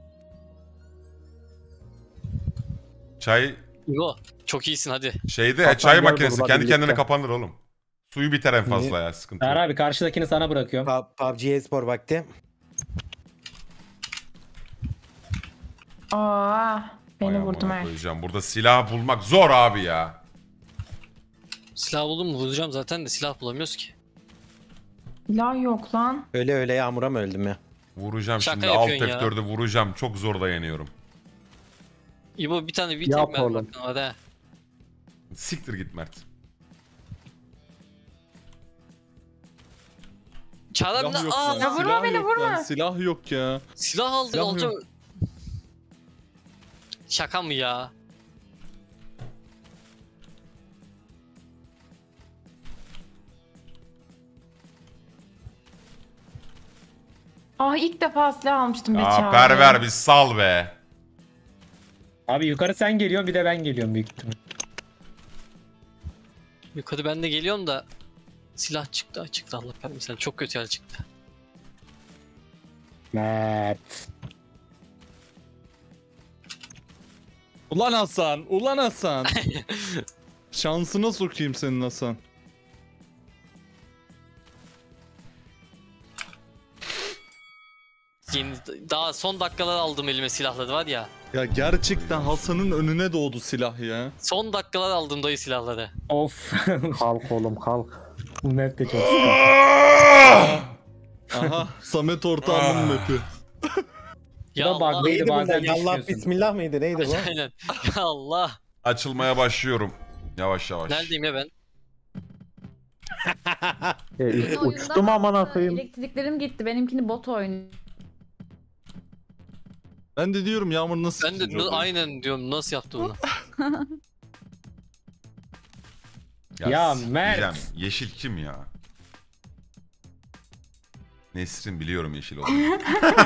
A: Çay
C: Yo. Çok iyisin hadi.
A: şeyde
F: Hasan
A: çay
F: gel
A: makinesi
F: burada
A: kendi kendine
F: birlikte.
A: kapanır oğlum. Suyu biter en fazla ya sıkıntı
B: Ver
A: yok.
B: abi karşıdakini sana bırakıyorum.
G: PUBG e-spor vakti.
H: Aa, beni
A: Vay
H: vurdum
A: amına
H: her.
A: koyacağım. Burada silah bulmak zor abi ya.
C: Silah buldum mu vuracağım zaten de silah bulamıyoruz ki.
H: Silah yok lan.
G: Öyle öyle Yağmur'a mı öldüm ya?
A: Vuracağım
C: Şaka
A: şimdi alt
C: yapıyorsun ya.
A: F4'ü vuracağım. Çok zor dayanıyorum.
C: İbo bir tane bir
F: Yap
C: tek ben
F: oğlum.
C: bakalım hadi.
A: Siktir git Mert.
C: Çağlar
E: Silah
C: ne?
E: yok
C: Aa,
E: lan,
H: Ya vurma
E: silah
H: beni,
E: yok
H: vurma.
E: lan, silah yok ya.
C: silah aldık
E: Silah
C: alacağım.
E: yok.
C: Şaka mı ya?
H: Aa, ilk defa silah almıştım be
A: Aa
H: Çağrı.
A: perver bir sal be.
B: Abi yukarı sen geliyorsun bir de ben geliyorum büyük ihtimal.
C: Yukarı ben de geliyorum da silah çıktı Allah kahretsin çok kötü yer çıktı.
B: Mert.
E: Ulan Hasan, ulan Hasan. Şansına sokayım senin Hasan.
C: Yeni, daha son dakikalar aldım elime silahları var ya.
E: Ya gerçekten Hasan'ın önüne doğdu silah ya.
C: Son dakikalar aldım dayı silahları.
B: Of.
F: Kalk oğlum kalk.
B: Bu map de çok sıkıntı.
E: Aha, Samet Ortağ'ın map'i.
C: Ya
B: Bu da
C: Allah.
B: bug.
G: Neydi bunda?
B: bazen
G: Yallah
B: düşmüyorsun.
G: bismillah mıydı? Neydi bu?
C: Aynen. Ya Allah.
A: Açılmaya başlıyorum. Yavaş yavaş.
C: Neredeyim ya ben?
F: Uçtum amına koyayım.
D: Elektriklerim gitti. Benimkini bot oynuyor.
E: Ben de diyorum Yağmur nasıl
C: Ben de
E: ikinci oluyor?
C: aynen diyorum nasıl yaptı bunu?
B: Ya
A: s-
B: Mert.
A: diyeceğim, yeşil kim ya? Nesrin biliyorum yeşil olduğunu.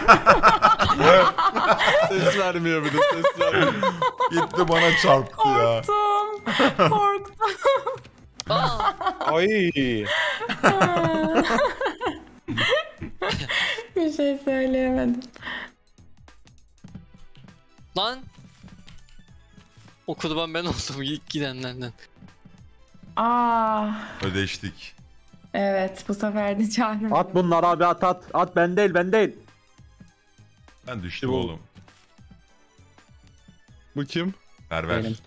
E: Ses vermiyor bir de ses vermiyor.
A: Gitti bana çarptı ya.
H: Korktum.
C: Aa,
G: Ay.
H: Bir şey söyleyemedim.
C: lan. O kurban ben oldum ilk gidenlerden.
A: Ödeştik.
H: Evet, bu sefer de çağırmadım.
F: At bunları abi, at at. At, ben değil, ben değil.
A: Ben düştüm
E: Bu-
A: oğlum.
E: Bu kim?
A: Perver.
B: Benim.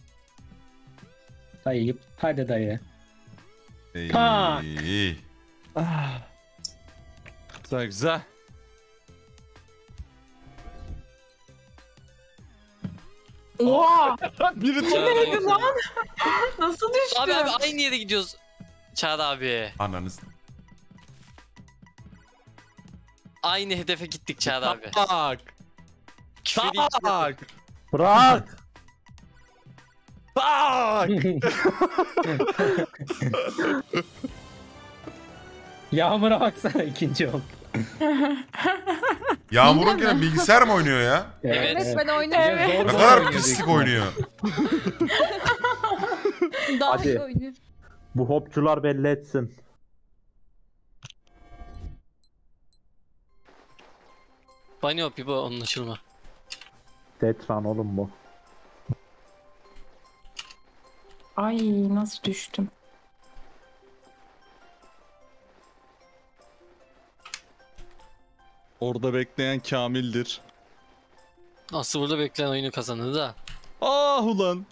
B: Dayı. Hadi dayı.
A: Ey.
E: Güzel güzel.
H: Oha!
E: Biri
H: Neydi lan? Nasıl düştü?
C: Abi aynı yere gidiyoruz. Çağrı abi.
A: Ananız.
C: Aynı hedefe gittik Çağrı abi.
E: Tak.
C: Küfür
E: Tak.
F: Bırak.
E: Tak.
B: Yağmur'a baksana ikinci oldu.
A: Yağmur'un gene bilgisayar mı oynuyor ya?
D: Evet ben oynuyorum.
B: Zor
A: Ne
B: zor
A: kadar
B: oynuyor
A: pislik
B: büyük
A: oynuyor.
D: Daha
F: Hadi.
D: iyi oynuyor.
F: Bu hopçular belli etsin.
C: Bani hop bu anlaşılma.
F: Detran oğlum bu.
H: Ay nasıl düştüm?
E: Orada bekleyen Kamil'dir.
C: Aslı burada bekleyen oyunu kazandı da.
E: Ah ulan.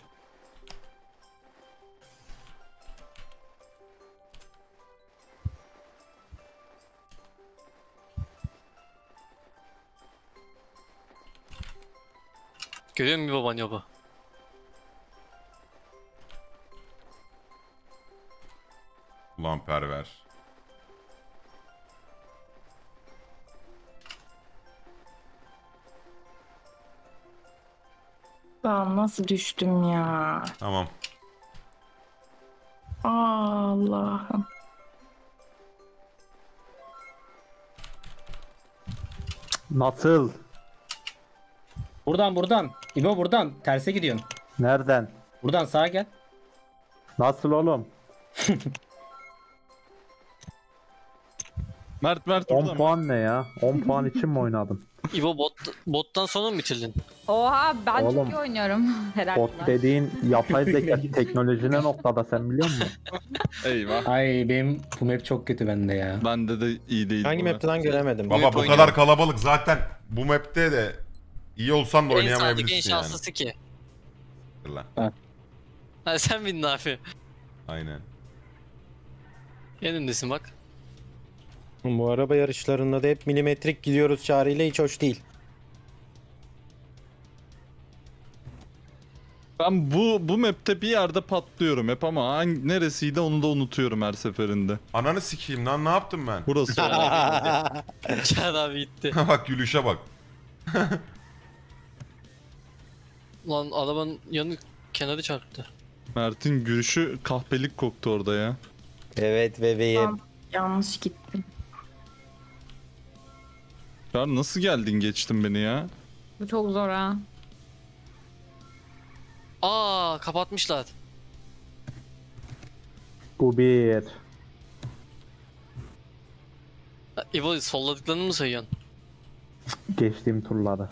C: Görüyor musun bu Bani hop'u?
A: Ulan Perver.
H: Ben nasıl düştüm ya?
A: Tamam.
H: Allah'ım.
F: Nasıl?
B: Buradan. İbo buradan. Terse gidiyorsun.
F: Nereden?
B: Buradan sağa gel.
F: Nasıl oğlum?
E: Mert
F: 10
E: oradan.
F: puan ne ya? 10 puan için mi oynadım?
C: İbo bottan sonra mı bitirdin?
D: Oha ben
F: Oğlum,
D: çok iyi oynuyorum. Helal
F: Bot
D: olsun.
F: dediğin yapay zeka teknoloji ne noktada, sen biliyor musun?
E: Eyvah.
B: Ay benim bu map çok kötü bende ya.
E: Bende de iyi değil.
G: Hangi
E: bu.
G: map'te lan göremedim.
A: Baba
C: map
A: bu
C: oynuyorum.
A: kadar kalabalık zaten bu map'te de iyi olsan da
C: En sadık en
A: oynayamayabilirsin yani.
C: şanslısı ki.
A: Lan.
C: Ha sen bindin abi.
A: Aynen.
C: Yanımdasın bak.
G: Bu araba yarışlarında da hep milimetrik gidiyoruz Çağrı'yla, hiç hoş değil.
E: Ben bu map'te bir yerde patlıyorum hep ama neresiydi onu da unutuyorum her seferinde.
A: Ananı sikeyim lan, ne yaptım ben?
E: Burası.
C: Çağrı abi gitti.
A: Bak gülüşe bak.
C: Lan arabanın yanı kenarı çarptı.
E: Mert'in gülüşü kahpelik koktu orada ya.
G: Evet bebeğim.
H: Tamam. Yanlış gittim.
E: Ya nasıl geldin geçtin beni ya?
D: Bu çok zor ha.
C: Aa kapatmışlar.
F: Bu bir.
C: İbo solladıklarını mı sayıyorsun?
F: Geçtiğim turları.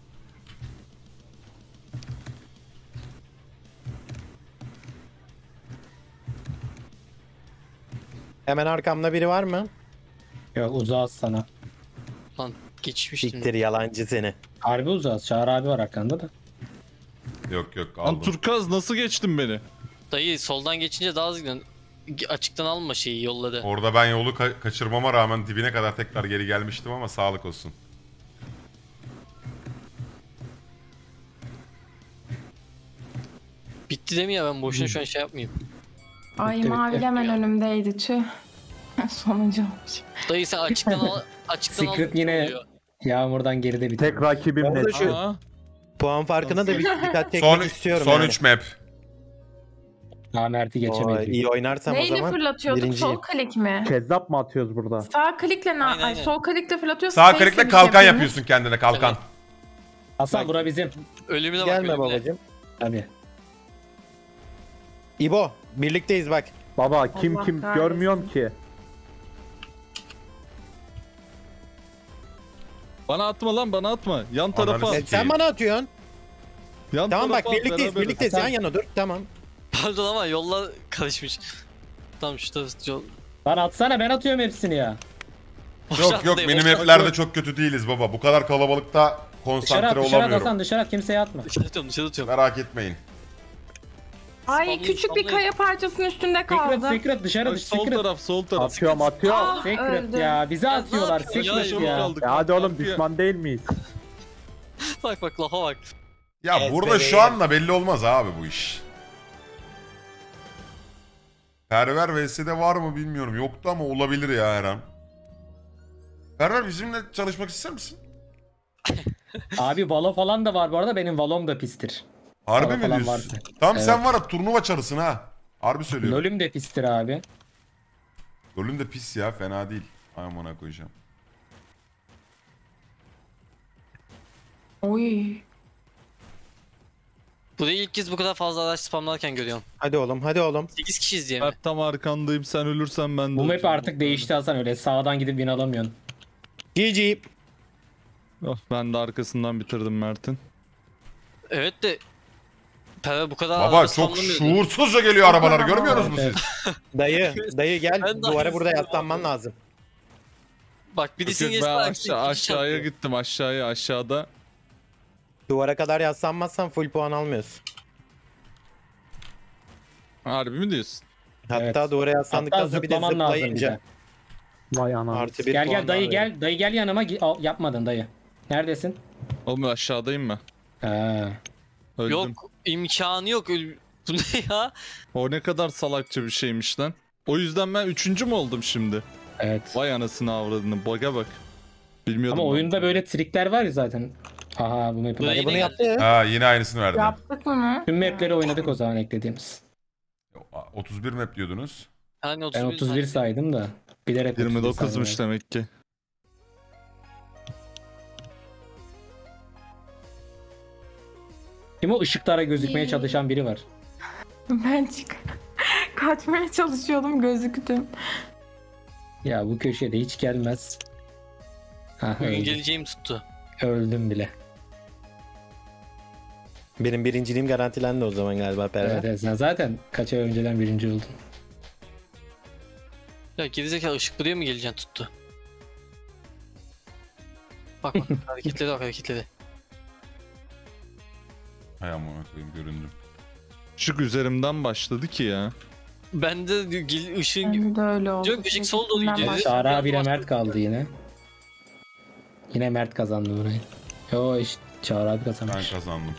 G: Hemen arkamda biri var mı?
B: Yok uzağız sana.
C: Lan geçmiştim.
G: Siktir yalancı seni.
B: Harbi uzağız. Çağrı abi var arkanda da.
A: Yok
E: Lan
A: aldım.
E: Turkaz nasıl geçtin beni?
C: Dayı soldan geçince daha hızlı gidiyorsun. Açıktan alma şeyi yolladı.
A: Orada ben yolu kaçırmama rağmen dibine kadar tekrar geri gelmiştim ama sağlık olsun.
C: Bitti değil mi ya, ben boşuna şu an şey yapmayayım.
H: Ay
B: Bitti,
H: mavi
B: bitti.
H: hemen önümdeydi tüh. Sonuncu olmuş.
C: Dayı sen açıktan al, açıktan al.
B: Secret yine Yağmur'dan geride bitiyor.
F: Tek rakibim
G: Orada
F: ne?
G: şu-
E: Aa,
G: Puan farkına da bir dikkat
A: Son
G: çekmek istiyorum
A: son
G: yani.
A: 3 map.
B: Daha Mert'i
G: Oo,
B: geçemedik.
G: iyi oynarsam o
H: Neyle
G: zaman
H: fırlatıyorduk?
G: birinciyim.
H: Sol klik mi?
F: Kezzap mı atıyoruz burada?
H: Sağ klikle
C: Aynen, aynen.
H: sol klikle fırlatıyorsun.
A: Sağ
H: space'le
A: klikle
H: bir
A: kalkan
H: şey
A: yapıyorsun kendine, kalkan.
C: Evet.
B: Hasan bura bizim.
C: Ölümüne bak
G: Gelme
C: ölümüne.
G: babacım.
B: Tabii.
G: İbo birlikteyiz bak.
F: Baba kim
H: Allah
F: kim
H: kahretsin.
F: görmüyorum ki.
E: Bana atma lan, bana atma. Yan tarafa
A: Ananı
E: at.
A: s-
G: Sen bana atıyorsun.
E: Yan
G: Tamam bak
E: tarafa at,
G: birlikteyiz
E: beraberiz.
G: birlikteyiz yan yana dur tamam.
C: Pardon ama yolla karışmış. Tamam şu tarafı yol.
B: Bana atsana, ben atıyorum hepsini ya.
A: Yok yok, benim maplerde çok kötü değiliz baba. Bu kadar kalabalıkta
B: Dışarı
A: konsantre
B: at, dışarı at
A: olamıyorum.
B: Hasan, dışarı at, kimseye atma.
C: Dışarı atıyorum dışarı atıyorum.
A: Merak etmeyin.
H: Ay
C: Spamlayın,
H: küçük bir
C: spamlayın.
H: kaya parçasının üstünde kaldı.
B: Secret dışarı
E: Bak,
B: dış,
E: sol
B: Secret.
E: taraf, sol taraf.
F: Atıyorum atıyorum.
H: Ah,
B: Secret
H: öldü.
B: ya, bize atıyorlar
C: yapıyorsun ya,
B: Secret
C: yolun
B: ya.
E: kaldık.
F: hadi oğlum
E: Yapıyor.
F: düşman değil miyiz?
C: Bak bak lafa bak.
A: Ya
G: Evet,
A: burada
G: bebeğim.
A: şu anda belli olmaz abi bu iş. Perver vs'de var mı bilmiyorum. Yoktu ama olabilir ya her an. Perver bizimle çalışmak ister misin?
B: Abi Valo falan da var bu arada, benim Valom da pistir.
A: Harbi
B: Para
A: mi
B: falan
A: diyorsun?
B: varsa.
A: Tamam sen
B: Evet.
A: var ya turnuva çarısın ha. Harbi söylüyorum.
B: LoL'üm de pistir abi.
A: LoL'ün de pis ya, fena değil. Amına koyacağım.
H: Oy.
C: Burayı ilk kez bu kadar fazla araç spamlarken görüyorum.
G: Hadi oğlum hadi oğlum.
C: 8 kişiyiz diye mi?
E: Mert tam arkandayım, sen ölürsen ben de
B: Bu map
E: öleceğim.
B: artık değişti Hasan, öyle sağdan gidip win alamıyorsun.
G: GG.
E: Oh, ben de arkasından bitirdim Mert'in.
C: Evet de Pera bu kadar
A: Baba
C: araba
A: çok
C: spamlamıyordu.
A: şuursuzca geliyor arabalar, görmüyor musunuz
B: Evet.
A: siz?
G: Dayı gel
C: Ben de
G: duvara
C: aynısını
G: burada
C: yapıyorum.
G: yaslanman lazım.
C: Bak birisinin
E: Yok, ben
C: geçti
E: aşağıya gittim, aşağıda.
G: Duvara kadar yaslanmazsan full puan almıyorsun.
E: Harbi mi diyorsun?
G: Hatta
B: Evet.
G: duvara yaslandıktan
B: Hatta
G: sonra bir de
B: zıplaman lazım bir
G: zıplayınca.
B: de.
F: Vay anam.
G: Artı bir
B: Gel
G: puan
B: gel dayı
G: daha veriyor.
B: gel. Dayı gel yanıma. Yapmadın dayı. Neredesin?
E: Oğlum aşağıdayım ben.
B: Ha.
E: Öldüm.
C: Yok imkanı yok. Bu ne ya?
E: O ne kadar salakça bir şeymiş lan. O yüzden ben 3. mü oldum şimdi?
B: Evet.
E: Vay anasını avradını, bug'a bak. Bilmiyordum.
B: Ama
E: ben.
B: oyunda böyle trikler var ya zaten. Aha bu map'i.
C: Dayı
G: Bunu
C: ne
G: yaptı.
A: Ha yine aynısını verdi.
H: Yaptık mı?
B: Tüm map'leri oynadık o zaman eklediğimiz.
A: 31 map diyordunuz.
C: Yani
B: Ben 31 saydım da. Bilerek 31 saydım
E: 29'muş demek ki.
B: Kim o ışıklara gözükmeye çalışan biri var.
H: Ben kaçmaya çalışıyordum gözüktüm.
B: Ya bu köşede hiç gelmez. Ha,
C: Bugün
B: öldüm.
C: geleceğim tuttu.
B: Öldüm bile.
G: Benim birinciliğim garantilendi o zaman galiba Perver.
B: Evet, evet, sen zaten kaç ay önceden birinci oldun.
C: Ya gerizekalı ışık buraya mı geleceksin tuttu. Bak bak hareketleri bak hareketleri.
A: Hay amına koyayım, göründüm.
E: Işık üzerimden başladı ki ya.
C: Ben de ışığın
H: Ben de öyle oldu.
C: Yok, ışık sol dolu
H: Ben
C: gidiyor.
H: başladım.
B: Çağrı abiyle Mert kaldı yine. Yine Mert kazandı burayı. Yo işte Çağrı abi
A: Ben
B: kazanmış.
A: kazandım.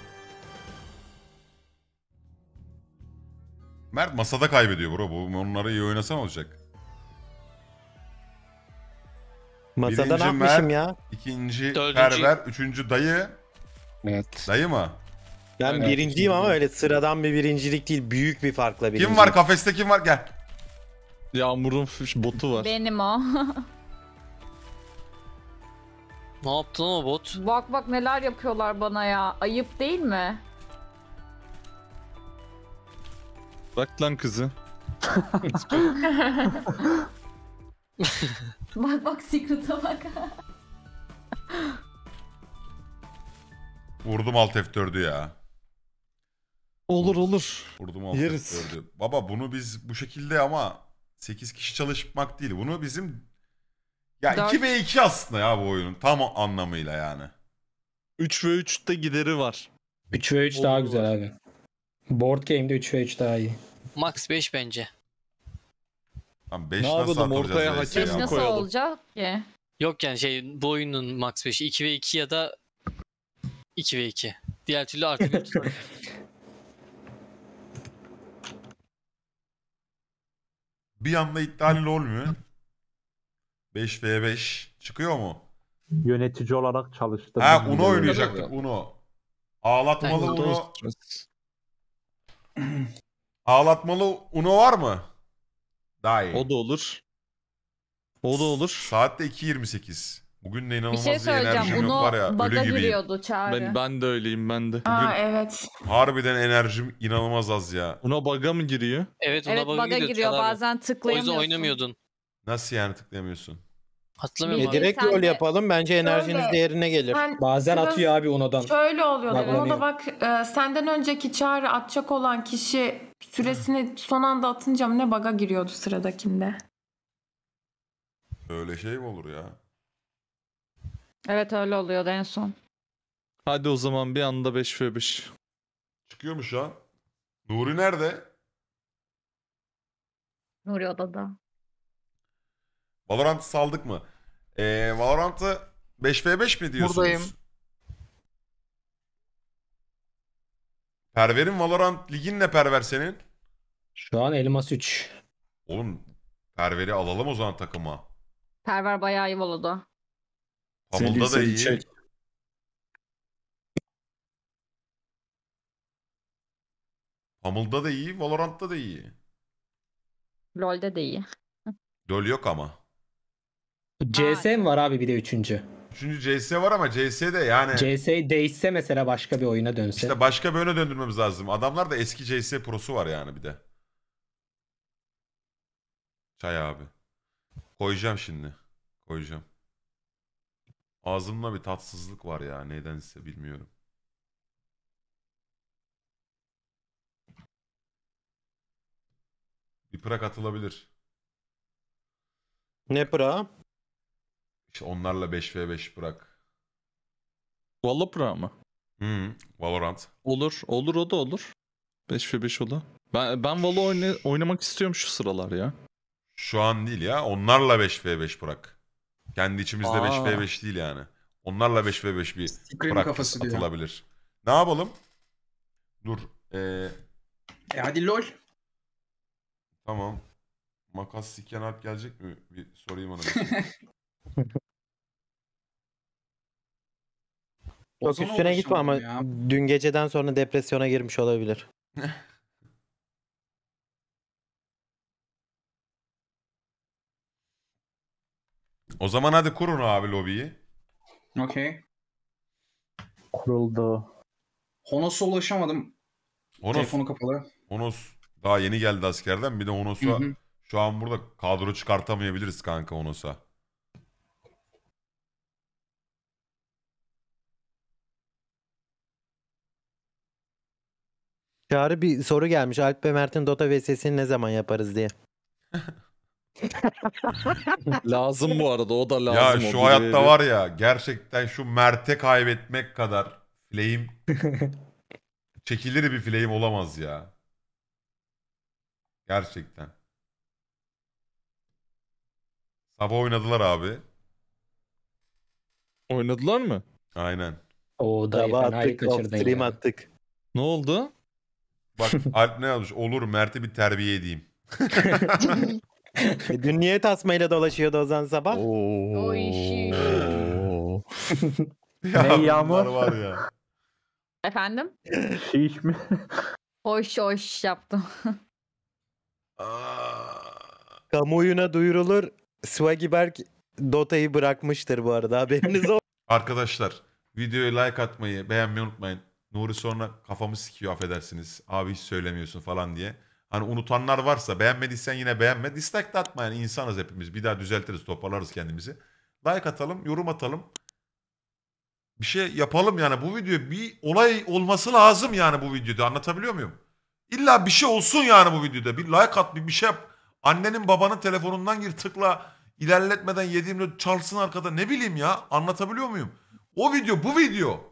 A: Mert masada kaybediyor bro. Bu onları iyi oynasam olacak.
G: Masada
A: Birinci
G: ne yapmışım
A: Mert.
G: ya?
A: İkinci
C: Dördüncü.
A: Perver, üçüncü dayı.
B: Evet.
A: Dayı mı?
G: Ben
B: Evet.
G: birinciyim ama öyle sıradan bir birincilik değil. Büyük bir farkla birinciyim.
A: Kim var kafeste, kim var? Gel.
E: Yağmur'un botu var.
D: Benim o.
C: Ne yaptın o bot?
D: Bak bak neler yapıyorlar bana ya. Ayıp değil mi?
E: Bırak lan kızı.
D: Bak bak Secret'a bak.
A: Vurdum alt F4'ü ya.
E: Olur.
A: Vurdum alt
E: Yeriz.
A: F4'ü. Baba bunu biz bu şekilde ama 8 kişi çalışmak değil. Bunu bizim ya
D: Dört.
A: 2v2 aslında ya bu oyunun tam anlamıyla yani.
E: 3 ve 3'te gideri var.
B: 3 ve 3 daha
E: Olur.
B: güzel abi. Board game'de 3 ve 3 daha iyi.
C: Max 5 bence.
A: Lan 5
E: Ne
A: nasıl
E: yapalım,
A: atılacağız
E: ortaya
A: reis
E: hakem
A: ya?
E: mi
D: Nasıl
E: koyalım?
D: olacak ki?
C: Yok yani şey bu oyunun max 5'i 2 ve 2 ya da 2 ve 2. Diğer türlü artık 3.
A: Bir anda iddialı olmuyor. 5v5 çıkıyor mu?
F: Yönetici olarak çalıştım.
A: Ha
F: Ben
A: Uno
F: de
A: oynayacaktık Uno. Ağlatmalı
C: Aynen,
A: Uno. Ağlatmalı Uno var mı? Daha iyi.
E: O da olur. O da olur.
A: Saatte 2.28. Bugün de
D: Bir
A: inanılmaz
D: şey
A: bir
D: söyleyeceğim.
A: enerjim yok var ya.
D: Uno
A: Ölü
D: baga
A: gibiyim.
D: giriyordu Çağrı.
E: Ben de öyleyim ben de.
H: Aa evet.
A: Harbiden enerjim inanılmaz az ya.
E: Buna bug'a mı giriyor?
C: Evet ona
D: Evet baga giriyor bazen
C: O yüzden
D: tıklayamıyorsun.
C: oynamıyordun.
A: Nasıl yani tıklayamıyorsun?
C: Hatırlamıyorum abi.
G: Direkt
D: Sen
G: rol
D: de-
G: yapalım. Bence enerjiniz
H: Şöyle.
G: de yerine gelir.
H: Sen
B: Bazen
H: biraz
B: atıyor abi Uno'dan.
H: Şöyle oluyordu.
B: Bak,
H: Onu da
B: oluyor.
H: bak senden önceki çağrı atacak olan kişi süresini son anda atınca mı ne baga giriyordu sıradakinde.
A: Öyle şey mi olur ya?
D: Evet öyle oluyordu en son.
E: Hadi o zaman bir anda 5v5.
A: Çıkıyor mu şu an? Nuri nerede?
D: Nuri odada.
A: Valorant'ı saldık mı? Valorant'ı 5v5 mi diyorsunuz?
C: Buradayım.
A: Perver'in Valorant ligin ne Perver senin?
B: Şu an Elmas 3.
A: Oğlum Perver'i alalım o zaman takıma.
D: Perver bayağı iyi voladı.
A: Pamul'da da iyi.
E: Çek.
A: Pamul'da da iyi, Valorant'ta da iyi.
D: LoL'de de iyi.
A: LoL yok ama.
B: CS mi var abi bir de 3.
A: Üçüncü CS var ama CS'de yani
B: CS değişse mesela başka bir oyuna dönse.
A: işte başka bir öne döndürmemiz lazım. Adamlar da eski CS prosu var yani bir de. Çay abi. Koyacağım şimdi. Koyacağım. Ağzımda bir tatsızlık var ya nedense bilmiyorum. Bir prak atılabilir.
G: Ne pra?
A: İşte onlarla 5v5 prak.
E: Vallapra mı?
A: Valorant.
E: Olur. Olur o da olur. 5v5 o da. Ben Valo oynamak istiyorum şu sıralar ya.
A: Şu an değil ya. Onlarla 5v5 prak. Kendi içimizde
E: Aa.
A: 5v5 değil yani. Onlarla 5v5 bir
J: Scream
A: prak
J: kafası diyor.
A: atılabilir. Ne yapalım? Dur.
J: Hadi lol.
A: Tamam. Makas siken Alp gelecek mi? Bir sorayım ona.
G: Çok
J: Ozan'a
G: üstüne gitme ama
J: ulaşamadım ya.
G: dün geceden sonra depresyona girmiş olabilir.
A: O zaman hadi kurun abi lobiyi.
J: Okey.
F: Kuruldu.
J: Honos'a ulaşamadım.
A: Honos,
J: Telefonu kapalı.
A: Honos daha yeni geldi askerden. Bir de Honos'a
J: Hı hı.
A: şu an burada kadro çıkartamayabiliriz kanka Honos'a.
G: Çağrı bir soru gelmiş. Alp ve Mert'in Dota vs'sini ne zaman yaparız diye.
E: Lazım bu arada o da
A: Ya
E: lazım.
A: şu
E: o
A: hayatta
E: biri.
A: var ya gerçekten şu Mert'e kaybetmek kadar flame çekilir bir flame olamaz ya. Gerçekten. Sabah oynadılar abi.
E: Oynadılar mı?
A: Aynen.
B: O dayı
G: Sabah
B: fena
G: attık, off
B: kaçırdın
G: stream
B: ya.
G: attık.
E: Ne oldu?
A: Bak Alp ne yazmış? Olur Mert'e bir terbiye edeyim.
G: Dün niye tasmayla dolaşıyordu Ozan sabah?
D: O işi.
A: Ya
F: Ne Yağmur?
A: bunlar var ya.
D: Efendim?
F: Şiş mi?
D: Hoş hoş yaptım.
G: Kamuoyuna duyurulur. Swaggyberg Dota'yı bırakmıştır bu arada. Haberiniz olsun.
A: Arkadaşlar videoya like atmayı, beğenmeyi unutmayın. Nuri sonra kafamı sikiyor affedersiniz. Abi hiç söylemiyorsun falan diye. Hani unutanlar varsa beğenmediysen yine beğenme. Dislike de atma yani insanız hepimiz. Bir daha düzeltiriz, toparlarız kendimizi. Like atalım, yorum atalım. Bir şey yapalım yani bu video bir olay olması lazım yani bu videoda anlatabiliyor muyum? İlla bir şey olsun yani bu videoda. Bir like at, bir şey yap. Annenin babanın telefonundan gir tıkla. İlerletmeden 7/24 çalsın arkada ne bileyim ya anlatabiliyor muyum? O video bu video.